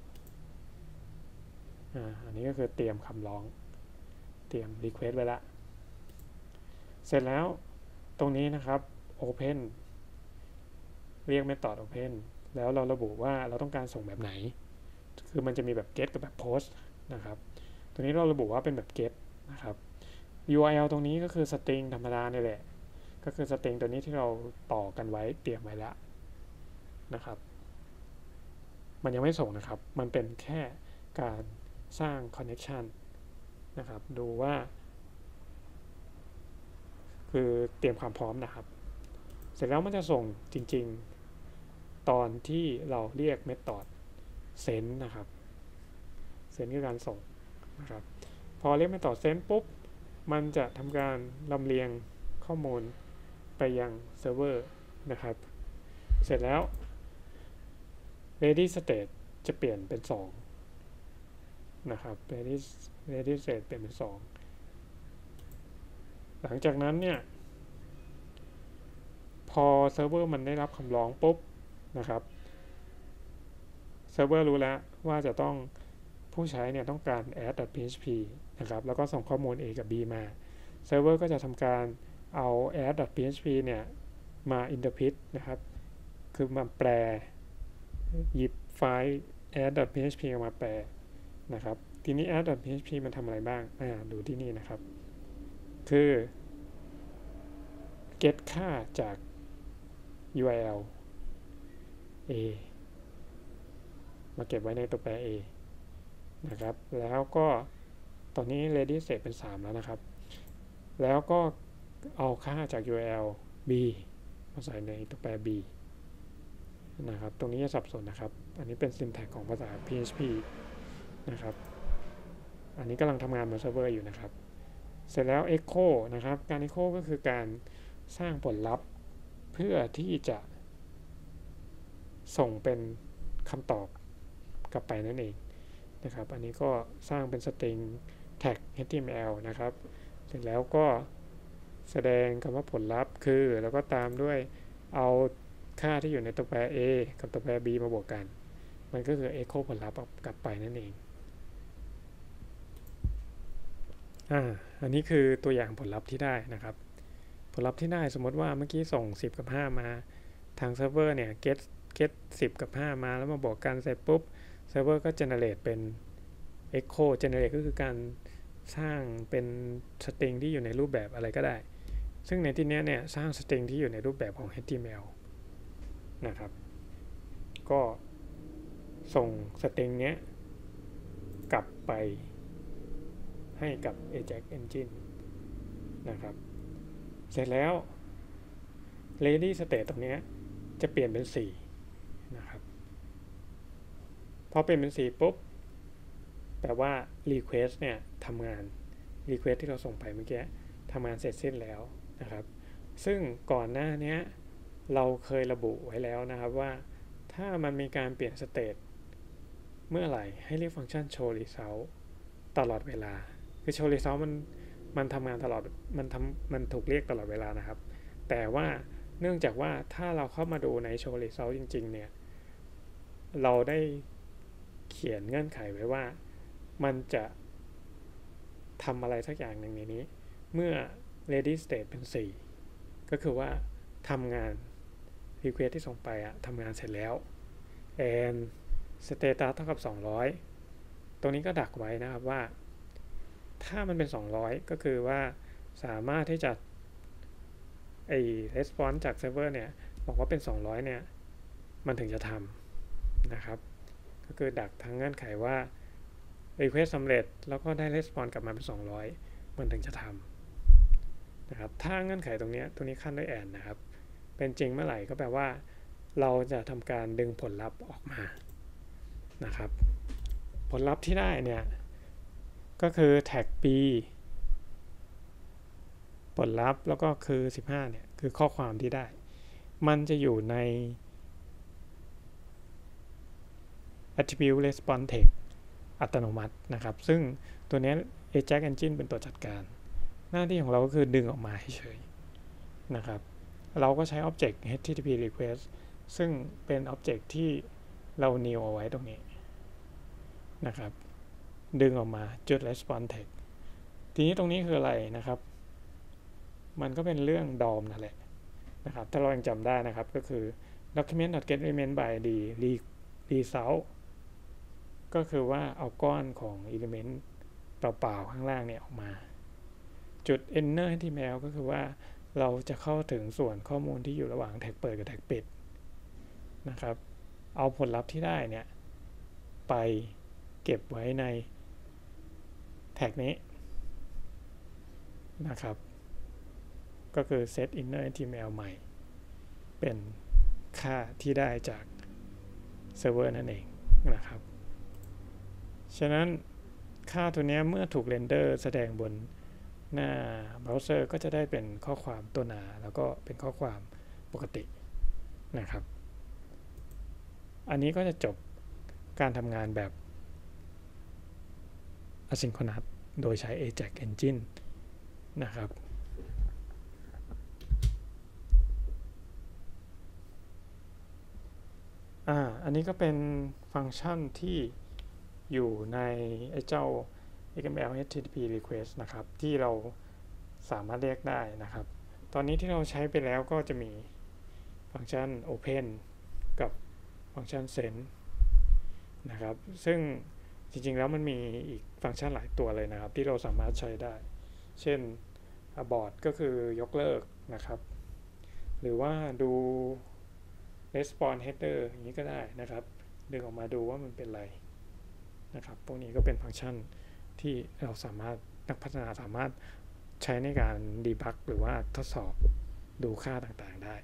อ่าอันนี้ก็คือเตรียมคำร้องเตรียม request ไว้ละเสร็จแล้วตรงนี้นะครับ open เรียก method open แล้วเราระบุว่าเราต้องการส่งแบบไหนคือมันจะมีแบบ get กับแบบ post นะครับตัวนี้เราระบุว่าเป็นแบบ get นะครับ ยู อาร์ แอล ตรงนี้ก็คือ string ธรรมดาเนี่ยแหละก็คือ string ตัวนี้ที่เราต่อกันไว้เตรียมไว้แล้วนะครับมันยังไม่ส่งนะครับมันเป็นแค่การสร้าง connection นะครับดูว่าคือเตรียมความพร้อมนะครับเสร็จแล้วมันจะส่งจริงๆตอนที่เราเรียก method send นะครับ send คือการส่งนะครับพอเรียก method send ปุ๊บมันจะทำการลำเลียงข้อมูลไปยังเซิร์ฟเวอร์นะครับเสร็จแล้ว ready state จะเปลี่ยนเป็นสองนะครับ ready ready state เปลี่ยนเป็นสองหลังจากนั้นเนี่ยพอเซิร์ฟเวอร์มันได้รับคำร้องปุ๊บนะครับเซิร์ฟเวอร์รู้แล้วว่าจะต้องผู้ใช้เนี่ยต้องการ add.php นะครับแล้วก็ส่งข้อมูล a กับ b มาเซิร์ฟเวอร์ก็จะทำการเอา add.php เนี่ยมา interpret นะครับคือมาแปลหยิบไฟล์ add.php ออกมาแปลนะครับทีนี้ add.php มันทำอะไรบ้างอ่าดูที่นี่นะครับคือ get ค่าจาก ยู อาร์ แอล a มาเก็บไว้ในตัวแปร a นะครับแล้วก็ตอนนี้ ready set เป็นสามแล้วนะครับแล้วก็เอาค่าจาก ยู อาร์ แอล b มาใส่ในตัวแปร b นะครับตรงนี้จะสับสนนะครับอันนี้เป็น syntax ของภาษา พี เอช พี นะครับอันนี้กำลังทำงานบนเซิร์ฟเวอร์อยู่นะครับเสร็จแล้ว echo นะครับการ echo ก็คือการสร้างผลลัพธ์เพื่อที่จะส่งเป็นคำตอบกลับไปนั่นเองนะครับอันนี้ก็สร้างเป็นสตริง tag เอช ที เอ็ม แอล นะครับเสร็จแล้วก็แสดงคำว่าผลลัพธ์คือแล้วก็ตามด้วยเอาค่าที่อยู่ในตัวแปร a กับตัวแปร b มาบวกกันมันก็คือ echo ผลลัพธ์กลับไปนั่นเองอ่าอันนี้คือตัวอย่างผลลัพธ์ที่ได้นะครับผลลัพธ์ที่ได้สมมติว่าเมื่อกี้ส่งสิบกับห้ามาทางเซิร์ฟเวอร์เนี่ย get get สิบกับห้ามาแล้วมาบวกกันเสร็จปุ๊บเซิร์ฟเวอร์ก็ generate เป็น echo generate ก็คือการสร้างเป็นสตริงที่อยู่ในรูปแบบอะไรก็ได้ซึ่งในที่นี้เนี่ยสร้างสตริงที่อยู่ในรูปแบบของ เอช ที เอ็ม แอล นะครับก็ส่งสตริงเนี้ยกลับไปให้กับ Ajax Engine นะครับเสร็จแล้ว ready state ตรงนี้จะเปลี่ยนเป็นสี่นะครับพอเปลี่ยนเป็นสี่ปุ๊บแปลว่า request เนี่ยทำงาน request ที่เราส่งไปเมื่อกี้ทำงานเสร็จสิ้นแล้วนะครับซึ่งก่อนหน้านี้เราเคยระบุไว้แล้วนะครับว่าถ้ามันมีการเปลี่ยน state เมื่อไหร่ให้เรียกฟังก์ชัน show result ตลอดเวลาคือ show result มันมันทำงานตลอดมันทำมันถูกเรียกตลอดเวลานะครับแต่ว่าเนื่องจากว่าถ้าเราเข้ามาดูใน show result จริงๆเนี่ยเราได้เขียนเงื่อนไขไว้ว่ามันจะทำอะไรสักอย่างหนึ่งในนี้เมื่อ ready state เป็นสี่ก็คือว่าทำงาน request ที่ส่งไปอะทำงานเสร็จแล้ว and status เท่ากับสองร้อยตรงนี้ก็ดักไว้นะครับว่าถ้ามันเป็นสองร้อยก็คือว่าสามารถที่จะไอ้ response จากเซิร์ฟเวอร์เนี่ยบอกว่าเป็นสองร้อยเนี่ยมันถึงจะทำนะครับก็คือดักทั้งเงื่อนไขว่า request สำเร็จแล้วก็ได้ response กลับมาเป็นสองร้อยมันถึงจะทำนะครับถ้าเงื่อนไขตรงนี้ตรงนี้ขั้นด้วย and นะครับเป็นจริงเมื่อไหร่ก็แปลว่าเราจะทำการดึงผลลัพธ์ออกมานะครับผลลัพธ์ที่ได้เนี่ยก็คือ tag b ผลลัพธ์แล้วก็คือสิบห้าเนี่ยคือข้อความที่ได้มันจะอยู่ใน attribute response text อัตโนมัตินะครับซึ่งตัวนี้ Ajax Engine เป็นตัวจัดการหน้าที่ของเราก็คือดึงออกมาเฉยๆนะครับเราก็ใช้ object เอช ที ที พี request ซึ่งเป็น object ที่เรา new เอาไว้ตรงนี้นะครับดึงออกมาจุด response text ทีนี้ตรงนี้คืออะไรนะครับมันก็เป็นเรื่อง ดอม นั่นแหละนะครับถ้าเรายังจำได้นะครับก็คือ document.getElement by d result ก็คือว่าเอาก้อนของ element เปล่าๆข้างล่างเนี่ยออกมาจุด inner เอช ที เอ็ม แอล ก็คือว่าเราจะเข้าถึงส่วนข้อมูลที่อยู่ระหว่างแท็กเปิดกับแท็กปิดนะครับเอาผลลัพธ์ที่ได้เนี่ยไปเก็บไว้ในแท็กนี้นะครับก็คือ set inner เอช ที เอ็ม แอล ใหม่เป็นค่าที่ได้จากเซิร์ฟเวอร์นั่นเองนะครับฉะนั้นค่าตัวนี้เมื่อถูกเรนเดอร์แสดงบนหน้าเบราว์เซอร์ก็จะได้เป็นข้อความตัวหนาแล้วก็เป็นข้อความปกตินะครับอันนี้ก็จะจบการทำงานแบบ asynchronous โดยใช้ Ajax Engine นะครับอ่าอันนี้ก็เป็นฟังก์ชันที่อยู่ในไอ้เจ้า เอ็กซ์ เอ็ม แอล เอช ที ที พี request นะครับที่เราสามารถเรียกได้นะครับตอนนี้ที่เราใช้ไปแล้วก็จะมีฟังก์ชัน open กับฟังก์ชัน send นะครับซึ่งจริงๆแล้วมันมีอีกฟังก์ชันหลายตัวเลยนะครับที่เราสามารถใช้ได้เช่น abort ก็คือยกเลิกนะครับหรือว่าดู response header อย่างนี้ก็ได้นะครับดึงออกมาดูว่ามันเป็นอะไรนะครับพวกนี้ก็เป็นฟังก์ชันที่เราสามารถนักพัฒนาสามารถใช้ในการดีบักหรือว่าทดสอบดูค่าต่างๆได้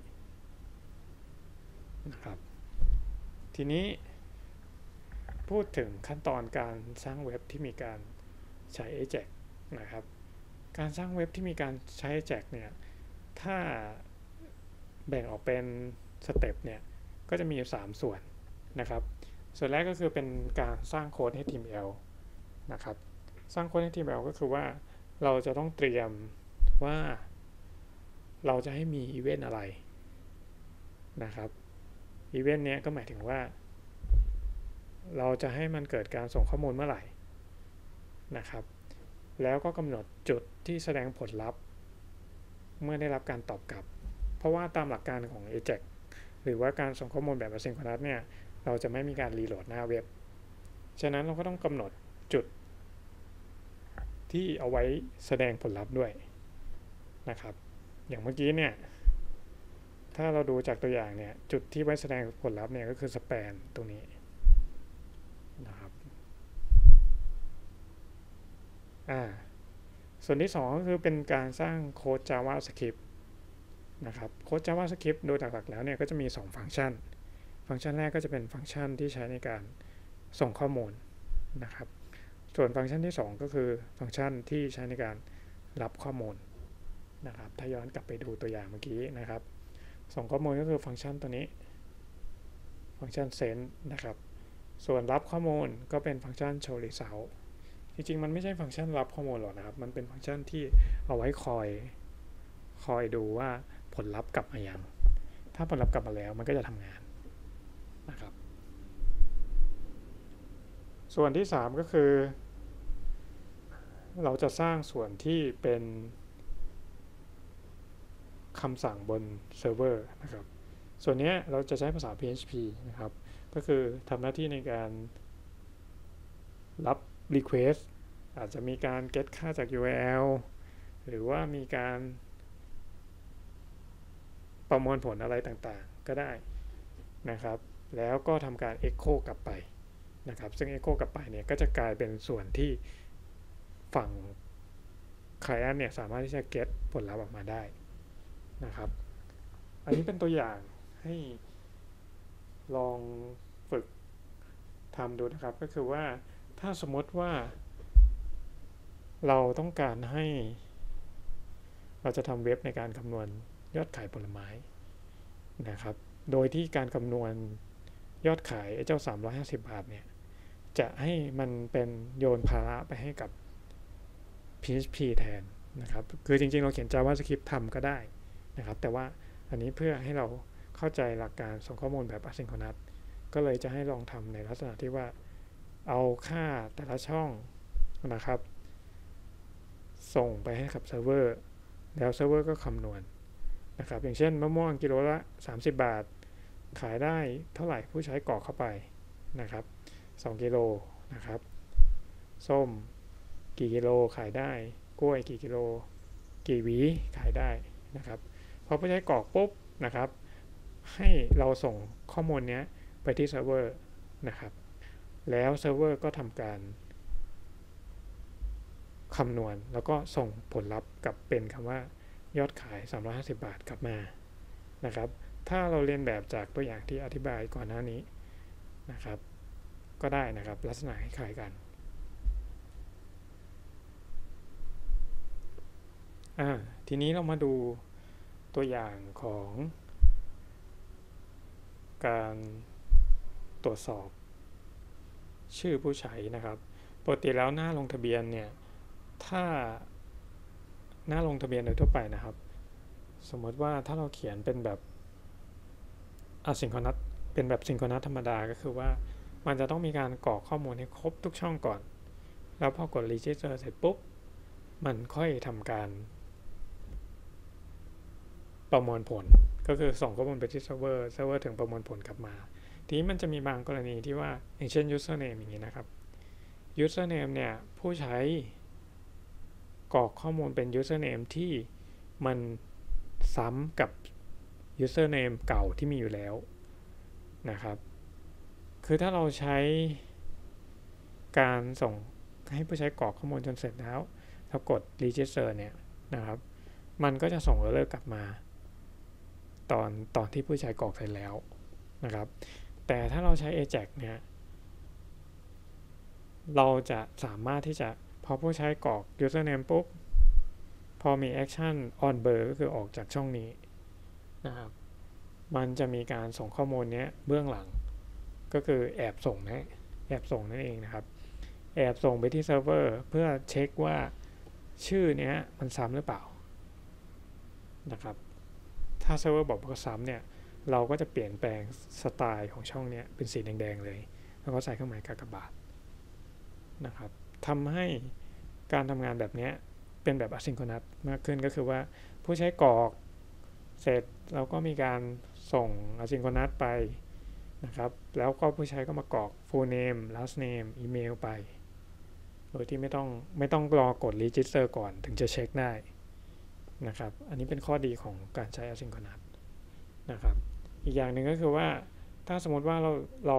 นะครับทีนี้พูดถึงขั้นตอนการสร้างเว็บที่มีการใช้ Ajax นะครับการสร้างเว็บที่มีการใช้ Ajax เนี่ยถ้าแบ่งออกเป็นสเต็ปเนี่ยก็จะมีอยู่สามส่วนนะครับส่วนแรกก็คือเป็นการสร้างโค้ด เอช ที เอ็ม แอล นะครับสร้างโค้ด เอช ที เอ็ม แอล ก็คือว่าเราจะต้องเตรียมว่าเราจะให้มีอีเวนต์อะไรนะครับอีเวนต์เนี้ยก็หมายถึงว่าเราจะให้มันเกิดการส่งข้อมูลเมื่อไหร่นะครับแล้วก็กำหนดจุดที่แสดงผลลัพธ์เมื่อได้รับการตอบกลับเพราะว่าตามหลักการของ Ajax หรือว่าการส่งข้อมูลแบบ asynchronous เนี่ยเราจะไม่มีการรีโหลดหน้าเว็บฉะนั้นเราก็ต้องกำหนดจุดที่เอาไว้แสดงผลลัพธ์ด้วยนะครับอย่างเมื่อกี้เนี่ยถ้าเราดูจากตัวอย่างเนี่ยจุดที่ไว้แสดงผลลัพธ์เนี่ยก็คือ span ตรงนี้นะครับอ่าส่วนที่สองก็คือเป็นการสร้างโค้ด JavaScript นะครับโค้ด JavaScript โดยหลักๆแล้วเนี่ยก็จะมีสองฟังก์ชันฟังก์ชันแรกก็จะเป็นฟังก์ชันที่ใช้ในการส่งข้อมูลนะครับส่วนฟังก์ชันที่สองก็คือฟังก์ชันที่ใช้ในการรับข้อมูลนะครับถ้าย้อนกลับไปดูตัวอย่างเมื่อกี้นะครับส่งข้อมูลก็คือฟังก์ชันตัวนี้ฟังก์ชัน send นะครับส่วนรับข้อมูลก็เป็นฟังก์ชัน show result จริงๆมันไม่ใช่ฟังก์ชันรับข้อมูลหรอกนะครับมันเป็นฟังก์ชันที่เอาไว้คอยคอยดูว่าผลลัพธ์กลับมายังถ้าผลลัพธ์กลับมาแล้วมันก็จะทำงานนะครับส่วนที่สามก็คือเราจะสร้างส่วนที่เป็นคำสั่งบนเซิร์ฟเวอร์นะครับส่วนนี้เราจะใช้ภาษา พี เอช พี นะครับก็คือทำหน้าที่ในการรับ request อาจจะมีการ get ค่าจาก ยู อาร์ แอล หรือว่ามีการประมวลผลอะไรต่างๆก็ได้นะครับแล้วก็ทำการ echo กลับไปนะครับซึ่ง echo กลับไปเนี่ยก็จะกลายเป็นส่วนที่ฝั่ง client เนี่ยสามารถที่จะ get ผลลัพธ์ออกมาได้นะครับอันนี้เป็นตัวอย่างให้ลองฝึกทำดูนะครับก็คือว่าถ้าสมมติว่าเราต้องการให้เราจะทำเว็บในการคำนวณยอดขายผลไม้นะครับโดยที่การคำนวณยอดขายไอ้เจ้าสามร้อยห้าสิบบาทเนี่ยจะให้มันเป็นโยนภาระไปให้กับ พี เอช พี แทนนะครับคือจริงๆเราเขียน JavaScript ทำก็ได้นะครับแต่ว่าอันนี้เพื่อให้เราเข้าใจหลักการส่งข้อมูลแบบ asynchronous ก็เลยจะให้ลองทำในลักษณะที่ว่าเอาค่าแต่ละช่องนะครับส่งไปให้กับเซิร์ฟเวอร์แล้วเซิร์ฟเวอร์ก็คำนวณนะครับอย่างเช่นมะม่วงกิโลละสามสิบบาทขายได้เท่าไหร่ผู้ใช้กรอกเข้าไปนะครับสองกิโลนะครับส้มกี่กิโลขายได้กล้วยกี่กิโลกี่หวีขายได้นะครับพอผู้ใช้กรอกปุ๊บนะครับให้เราส่งข้อมูลนี้ไปที่เซิร์ฟเวอร์นะครับแล้วเซิร์ฟเวอร์ก็ทำการคำนวณแล้วก็ส่งผลลัพธ์กลับเป็นคำว่ายอดขายสามร้อยห้าสิบบาทกลับมานะครับถ้าเราเรียนแบบจากตัวอย่างที่อธิบายก่อนหน้านี้นะครับก็ได้นะครับลักษณะคล้ายกันอ่าทีนี้เรามาดูตัวอย่างของการตรวจสอบชื่อผู้ใช้นะครับปกติแล้วหน้าลงทะเบียนเนี่ยถ้าหน้าลงทะเบียนโดยทั่วไปนะครับสมมติว่าถ้าเราเขียนเป็นแบบ asynchronous เป็นแบบ synchronous ธรรมดาก็คือว่ามันจะต้องมีการกรอกข้อมูลให้ครบทุกช่องก่อนแล้วพอกด register เสร็จปุ๊บมันค่อยทำการประมวลผลก็คือส่งข้อมูลไปที่เซิร์ฟเวอร์เซิร์ฟเวอร์ถึงประมวลผลกลับมาทีนี้มันจะมีบางกรณีที่ว่าอย่างเช่น username อย่างนี้นะครับ username เนี่ยผู้ใช้กรอกข้อมูลเป็น username ที่มันซ้ำกับ username เก่าที่มีอยู่แล้วนะครับคือถ้าเราใช้การส่งให้ผู้ใช้กรอกข้อมูลจนเสร็จแล้วแล้วกด register เนี่ยนะครับมันก็จะส่ง error กลับมาตอนตอนที่ผู้ใช้กรอกเสร็จแล้วนะครับแต่ถ้าเราใช้ Ajax เนี่ยเราจะสามารถที่จะพอผู้ใช้กรอก username ปุ๊บพอมี action on blur ก็คือออกจากช่องนี้นะครับมันจะมีการส่งข้อมูลนี้เบื้องหลังก็คือแอบส่งนะแอบส่งนั่นเองนะครับแอบส่งไปที่เซิร์ฟเวอร์เพื่อเช็คว่าชื่อนี้มันซ้ำหรือเปล่านะครับถ้าเซิร์ฟเวอร์บอกว่าซ้ำเนี่ยเราก็จะเปลี่ยนแปลงสไตล์ของช่องนี้เป็นสีแดงๆเลยแล้วก็ใส่เครื่องหมายกากบาทนะครับทำให้การทำงานแบบนี้เป็นแบบ asynchronous มากขึ้นก็คือว่าผู้ใช้กรอกเสร็จเราก็มีการส่ง asynchronous ไปนะครับแล้วก็ผู้ใช้ก็มากรอก full name last name อีเมลไปโดยที่ไม่ต้องไม่ต้องรอกด register ก่อนถึงจะเช็คได้นะครับอันนี้เป็นข้อดีของการใช้ asynchronous นะครับอีกอย่างหนึ่งก็คือว่าถ้าสมมติว่าเราเรา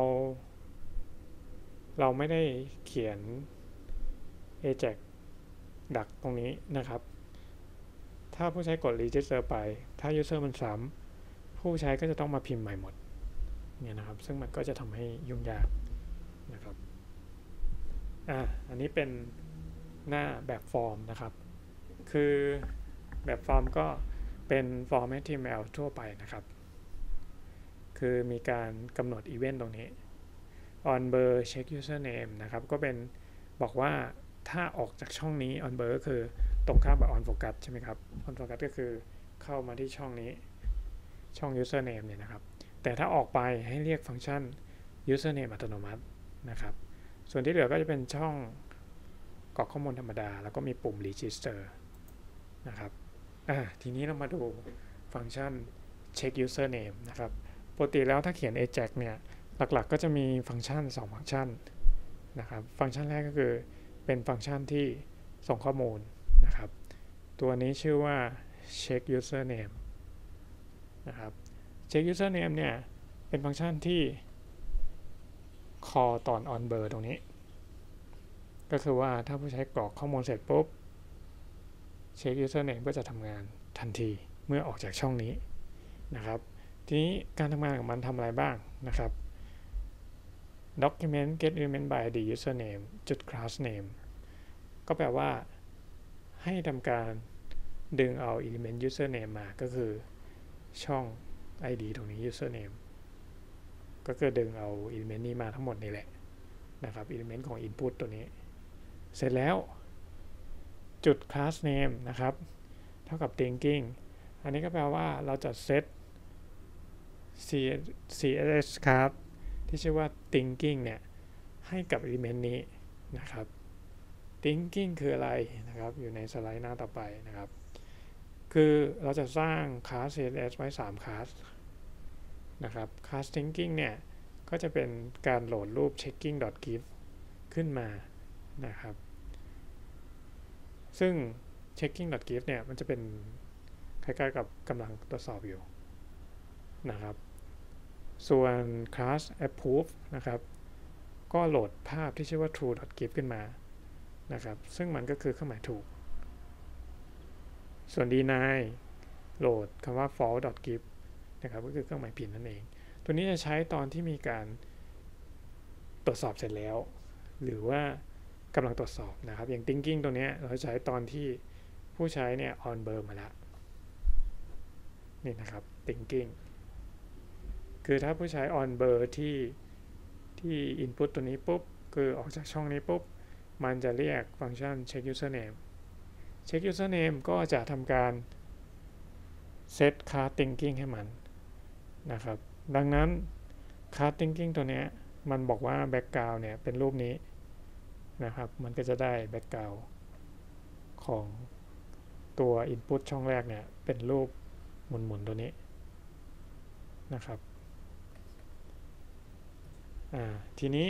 เราไม่ได้เขียน Ajax ดักตรงนี้นะครับถ้าผู้ใช้กด register ไปถ้า user มันซ้ำผู้ใช้ก็จะต้องมาพิมพ์ใหม่หมดเนี่ยนะครับซึ่งมันก็จะทำให้ยุ่งยากนะครับอ่าอันนี้เป็นหน้าแบบฟอร์มนะครับคือแบบฟอร์มก็เป็นฟอร์ม เอช ที เอ็ม แอล ทั่วไปนะครับคือมีการกำหนดอีเวนต์ตรงนี้ on blur check username นะครับก็เป็นบอกว่าถ้าออกจากช่องนี้ on blur ก็คือตรงข้ามกับ on focus ใช่ไหมครับ on focus ก็คือเข้ามาที่ช่องนี้ช่อง username เนี่ยนะครับแต่ถ้าออกไปให้เรียกฟังก์ชัน username อัตโนมัตินะครับส่วนที่เหลือก็จะเป็นช่องกรอกข้อมูลธรรมดาแล้วก็มีปุ่ม register นะครับทีนี้เรามาดูฟังก์ชัน check username นะครับปกติแล้วถ้าเขียน ajax เนี่ยหลักๆก็จะมีฟังก์ชันสองฟังก์ชันนะครับฟังก์ชันแรกก็คือเป็นฟังก์ชันที่ส่งข้อมูลนะครับตัวนี้ชื่อว่า check username นะครับ check username เนี่ยเป็นฟังก์ชันที่ call ตอน on ber ตรงนี้ก็คือว่าถ้าผู้ใช้กรอกข้อมูลเสร็จปุ๊บ check username ก็จะทำงานทันทีเมื่อออกจากช่องนี้นะครับทีนี้การทำงานของมันทำอะไรบ้างนะครับ document get element by id username จุด class name ก็แปลว่าให้ทำการดึงเอา element username มาก็คือช่อง ไอ ดี ตรงนี้ username ก็คือดึงเอา element นี้มาทั้งหมดนี่แหละนะครับ element ของ input ตัวนี้เสร็จแล้วจุด class name นะครับเท่ากับ thinking อันนี้ก็แปลว่าเราจะเซต ซี เอส เอส class ที่ชื่อว่า thinking เนี่ยให้กับ element นี้นะครับ thinking คืออะไรนะครับอยู่ในสไลด์หน้าต่อไปนะครับคือเราจะสร้างคลาส ซี เอส เอส ไว้สามคลาสนะครับ class thinking เนี่ยก็จะเป็นการโหลดรูป checking.give ขึ้นมานะครับซึ่ง checking.give เนี่ยมันจะเป็นคล้ายๆกับกำลังตรวจสอบอยู่นะครับส่วน class approve นะครับก็โหลดภาพที่ชื่อว่า true.give ขึ้นมานะครับซึ่งมันก็คือเครื่องหมายถูกส่วน deny โหลดคำว่า false.give นะครับก็คือเครื่องหมายผิดนั่นเองตัวนี้จะใช้ตอนที่มีการตรวจสอบเสร็จแล้วหรือว่ากำลังตรวจสอบนะครับอย่าง thinking ตัวนี้เราใช้ตอนที่ผู้ใช้เนี่ย on ber มาแล้วนี่นะครับ thinking คือถ้าผู้ใช้ on ber ที่ที่ input ตัวนี้ปุ๊บคือออกจากช่องนี้ปุ๊บมันจะเรียกฟังก์ชัน check username check username ก็จะทำการ set card thinking ให้มันนะครับดังนั้น card thinking ตัวนี้มันบอกว่า background เนี่ยเป็นรูปนี้นะครับมันก็จะได้ background ของตัว input ช่องแรกเนี่ยเป็นรูปหมุนๆตัวนี้นะครับทีนี้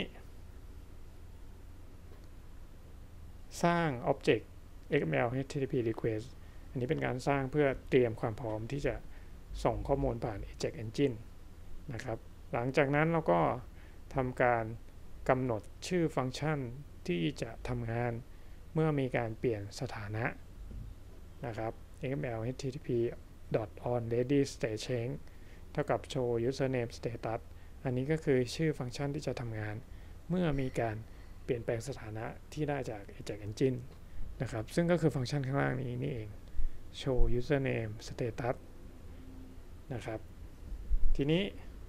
สร้าง object เอ็กซ์ เอ็ม แอล เอช ที ที พี request อันนี้เป็นการสร้างเพื่อเตรียมความพร้อมที่จะส่งข้อมูลผ่าน ajax engine นะครับหลังจากนั้นเราก็ทำการกำหนดชื่อฟังก์ชันที่จะทำงานเมื่อมีการเปลี่ยนสถานะนะครับ เอ็กซ์ เอ็ม แอล เอช ที ที พี on ready state change เท่ากับ show username status อันนี้ก็คือชื่อฟังก์ชันที่จะทำงานเมื่อมีการเปลี่ยนแปลงสถานะที่ได้จาก ajax engine นะครับซึ่งก็คือฟังก์ชันข้างล่างนี้นี่เอง show username status นะครับทีนี้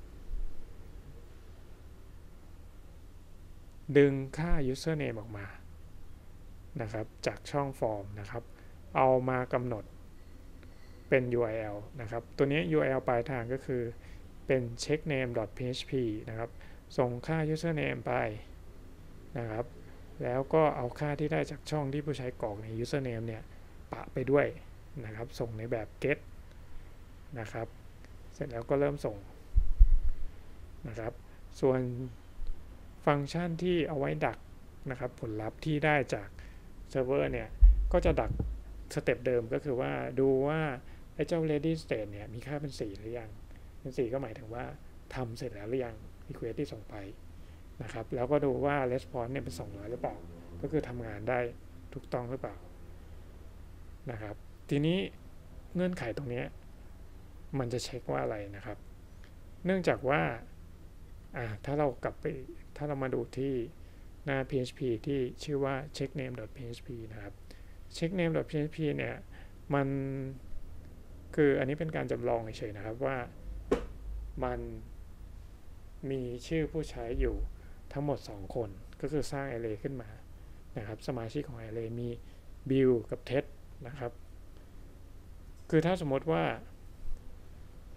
ดึงค่า username ออกมานะครับจากช่องฟอร์มนะครับเอามากำหนดเป็น ยู อาร์ แอล นะครับตัวนี้ ยู อาร์ แอล ปลายทางก็คือเป็น checkname.php นะครับส่งค่า username ไปนะครับแล้วก็เอาค่าที่ได้จากช่องที่ผู้ใช้กรอกใน username เนี่ยปะไปด้วยนะครับส่งในแบบ get นะครับเสร็จแล้วก็เริ่มส่งนะครับส่วนฟังก์ชันที่เอาไว้ดักนะครับผลลัพธ์ที่ได้จากเซิร์ฟเวอร์เนี่ยก็จะดักสเต็ปเดิมก็คือว่าดูว่าไอ้เจ้า ready state เนี่ยมีค่าเป็นสี่หรือยังเป็นสี่ก็หมายถึงว่าทำเสร็จแล้วหรือยัง request ที่ส่งไปนะครับแล้วก็ดูว่า response เนี่ยเป็นสองร้อยหรือเปล่าก็คือทำงานได้ถูกต้องหรือเปล่านะครับทีนี้เงื่อนไขตรงนี้มันจะเช็คว่าอะไรนะครับเนื่องจากว่าถ้าเรากลับไปถ้าเรามาดูที่หน้า พี เอช พี ที่ชื่อว่า checkname.php นะครับ checkname.php เนี่ยมันคืออันนี้เป็นการจำลองเฉยๆนะครับว่ามันมีชื่อผู้ใช้อยู่ทั้งหมดสองคนก็คือสร้าง array ขึ้นมานะครับสมาชิกของ array มี bill กับ ted นะครับคือถ้าสมมติว่า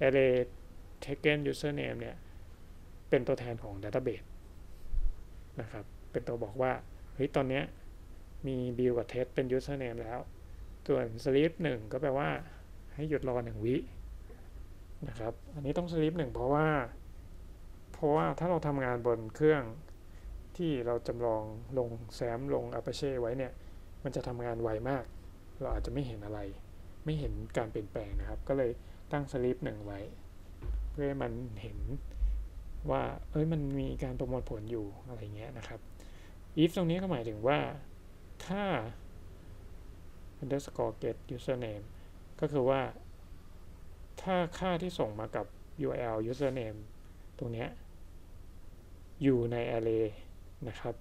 array taken username เนี่ยเป็นตัวแทนของ database นะครับเป็นตัวบอกว่าเฮ้ยตอนนี้มีบิลกับเทสเป็น username แล้วส่วน sleep หนึ่งก็แปลว่าให้หยุดรอหนึ่งวินะครับอันนี้ต้อง sleep หนึ่งเพราะว่าเพราะว่าถ้าเราทำงานบนเครื่องที่เราจำลองลงแซมลง Apache ไว้เนี่ยมันจะทำงานไวมากเราอาจจะไม่เห็นอะไรไม่เห็นการเปลี่ยนแปลงนะครับก็เลยตั้ง sleep หนึ่งไว้เพื่อให้มันเห็นว่าเอ้ยมันมีการประมวลผลอยู่อะไรเงี้ยนะครับ if ตรงนี้ก็หมายถึงว่าถ้า underscore get username ก็คือว่าถ้าค่าที่ส่งมากับ ยู อาร์ แอล username ตรงนี้อยู่ใน array นะครับ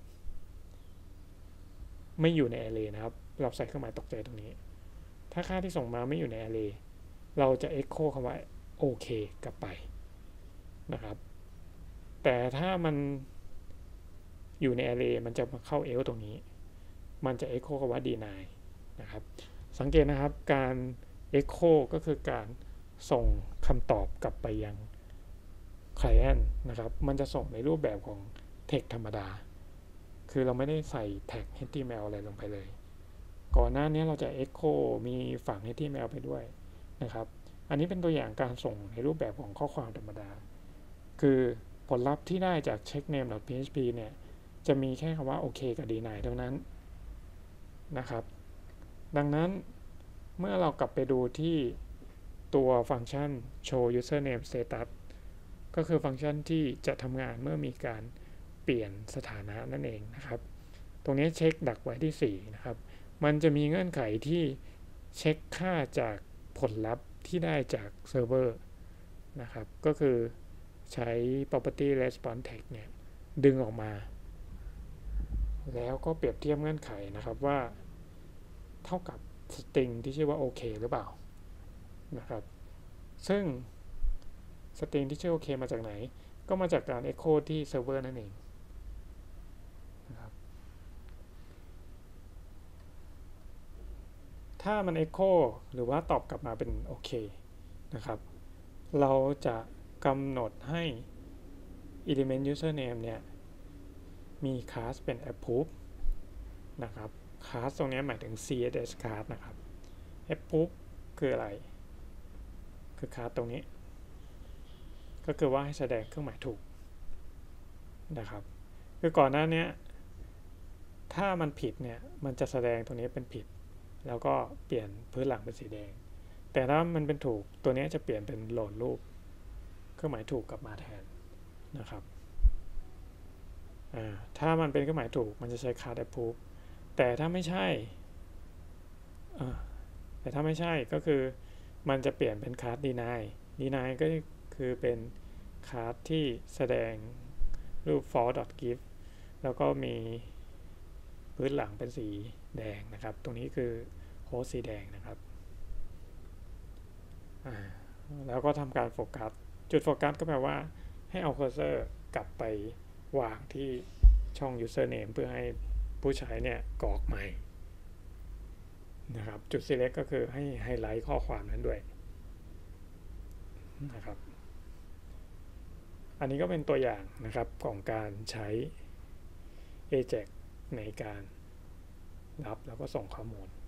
ไม่อยู่ใน array นะครับเราใส่เครื่องหมายตกใจตรงนี้ถ้าค่าที่ส่งมาไม่อยู่ใน array เราจะ echo คำว่าโอเคกลับไปนะครับแต่ถ้ามันอยู่ใน array มันจะมาเข้า else ตรงนี้มันจะ echo คำว่า deny นะครับสังเกตนะครับการ echo ก็คือการส่งคำตอบกลับไปยัง client นะครับมันจะส่งในรูปแบบของ text ธรรมดาคือเราไม่ได้ใส่ tag เอช ที เอ็ม แอล อะไรลงไปเลยก่อนหน้านี้เราจะ echo มีฝั่ง เอช ที เอ็ม แอล ไปด้วยนะครับอันนี้เป็นตัวอย่างการส่งในรูปแบบของข้อความธรรมดาคือผลลัพธ์ที่ได้จาก checkname.php เนี่ยจะมีแค่คำว่าโอเคกับ deny เท่านั้นนะครับดังนั้นเมื่อเรากลับไปดูที่ตัวฟังก์ชัน show username status ก็คือฟังก์ชันที่จะทำงานเมื่อมีการเปลี่ยนสถานะนั่นเองนะครับตรงนี้เช็คดักไว้ที่สี่นะครับมันจะมีเงื่อนไขที่เช็คค่าจากผลลัพธ์ที่ได้จากเซิร์ฟเวอร์นะครับก็คือใช้ property response tag เนี่ยดึงออกมาแล้วก็เปรียบเทียบเงื่อนไขนะครับว่าเท่ากับสตริงที่ชื่อว่าโอเคหรือเปล่านะครับซึ่งสตริงที่ชื่อโอเคมาจากไหนก็มาจากการ echo ที่เซิร์ฟเวอร์นั่นเองนะครับถ้ามัน echo หรือว่าตอบกลับมาเป็นโอเคนะครับเราจะกำหนดให้ element username เนี่ยมีคลาสเป็น approve นะครับคลาสตรงนี้หมายถึง ซี เอส เอส class นะครับ approve คืออะไรคือคลาสตรงนี้ก็คือว่าให้แสดงเครื่องหมายถูกนะครับคือก่อนหน้านี้ถ้ามันผิดเนี่ยมันจะแสดงตรงนี้เป็นผิดแล้วก็เปลี่ยนพื้นหลังเป็นสีแดงแต่ถ้ามันเป็นถูกตัวนี้จะเปลี่ยนเป็นโหลดรูปเครื่องหมายถูกกลับมาแทนนะครับถ้ามันเป็นเครื่องหมายถูกมันจะใช้ class approve แต่ถ้าไม่ใช่แต่ถ้าไม่ใช่ก็คือมันจะเปลี่ยนเป็น class deny deny ก็คือเป็นคลาสที่แสดงรูป false.give แล้วก็มีพื้นหลังเป็นสีแดงนะครับตรงนี้คือโค้ดสีแดงนะครับแล้วก็ทำการโฟกัสจุดโฟกัสก็แปลว่าให้เอาเคอร์เซอร์กลับไปวางที่ช่อง username เพื่อให้ผู้ใช้เนี่ยกรอกใหม่นะครับจุด select ก็คือให้ไฮไลท์ข้อความนั้นด้วยนะครับอันนี้ก็เป็นตัวอย่างนะครับของการใช้ Ajax ในการรับแล้วก็ส่งข้อมูล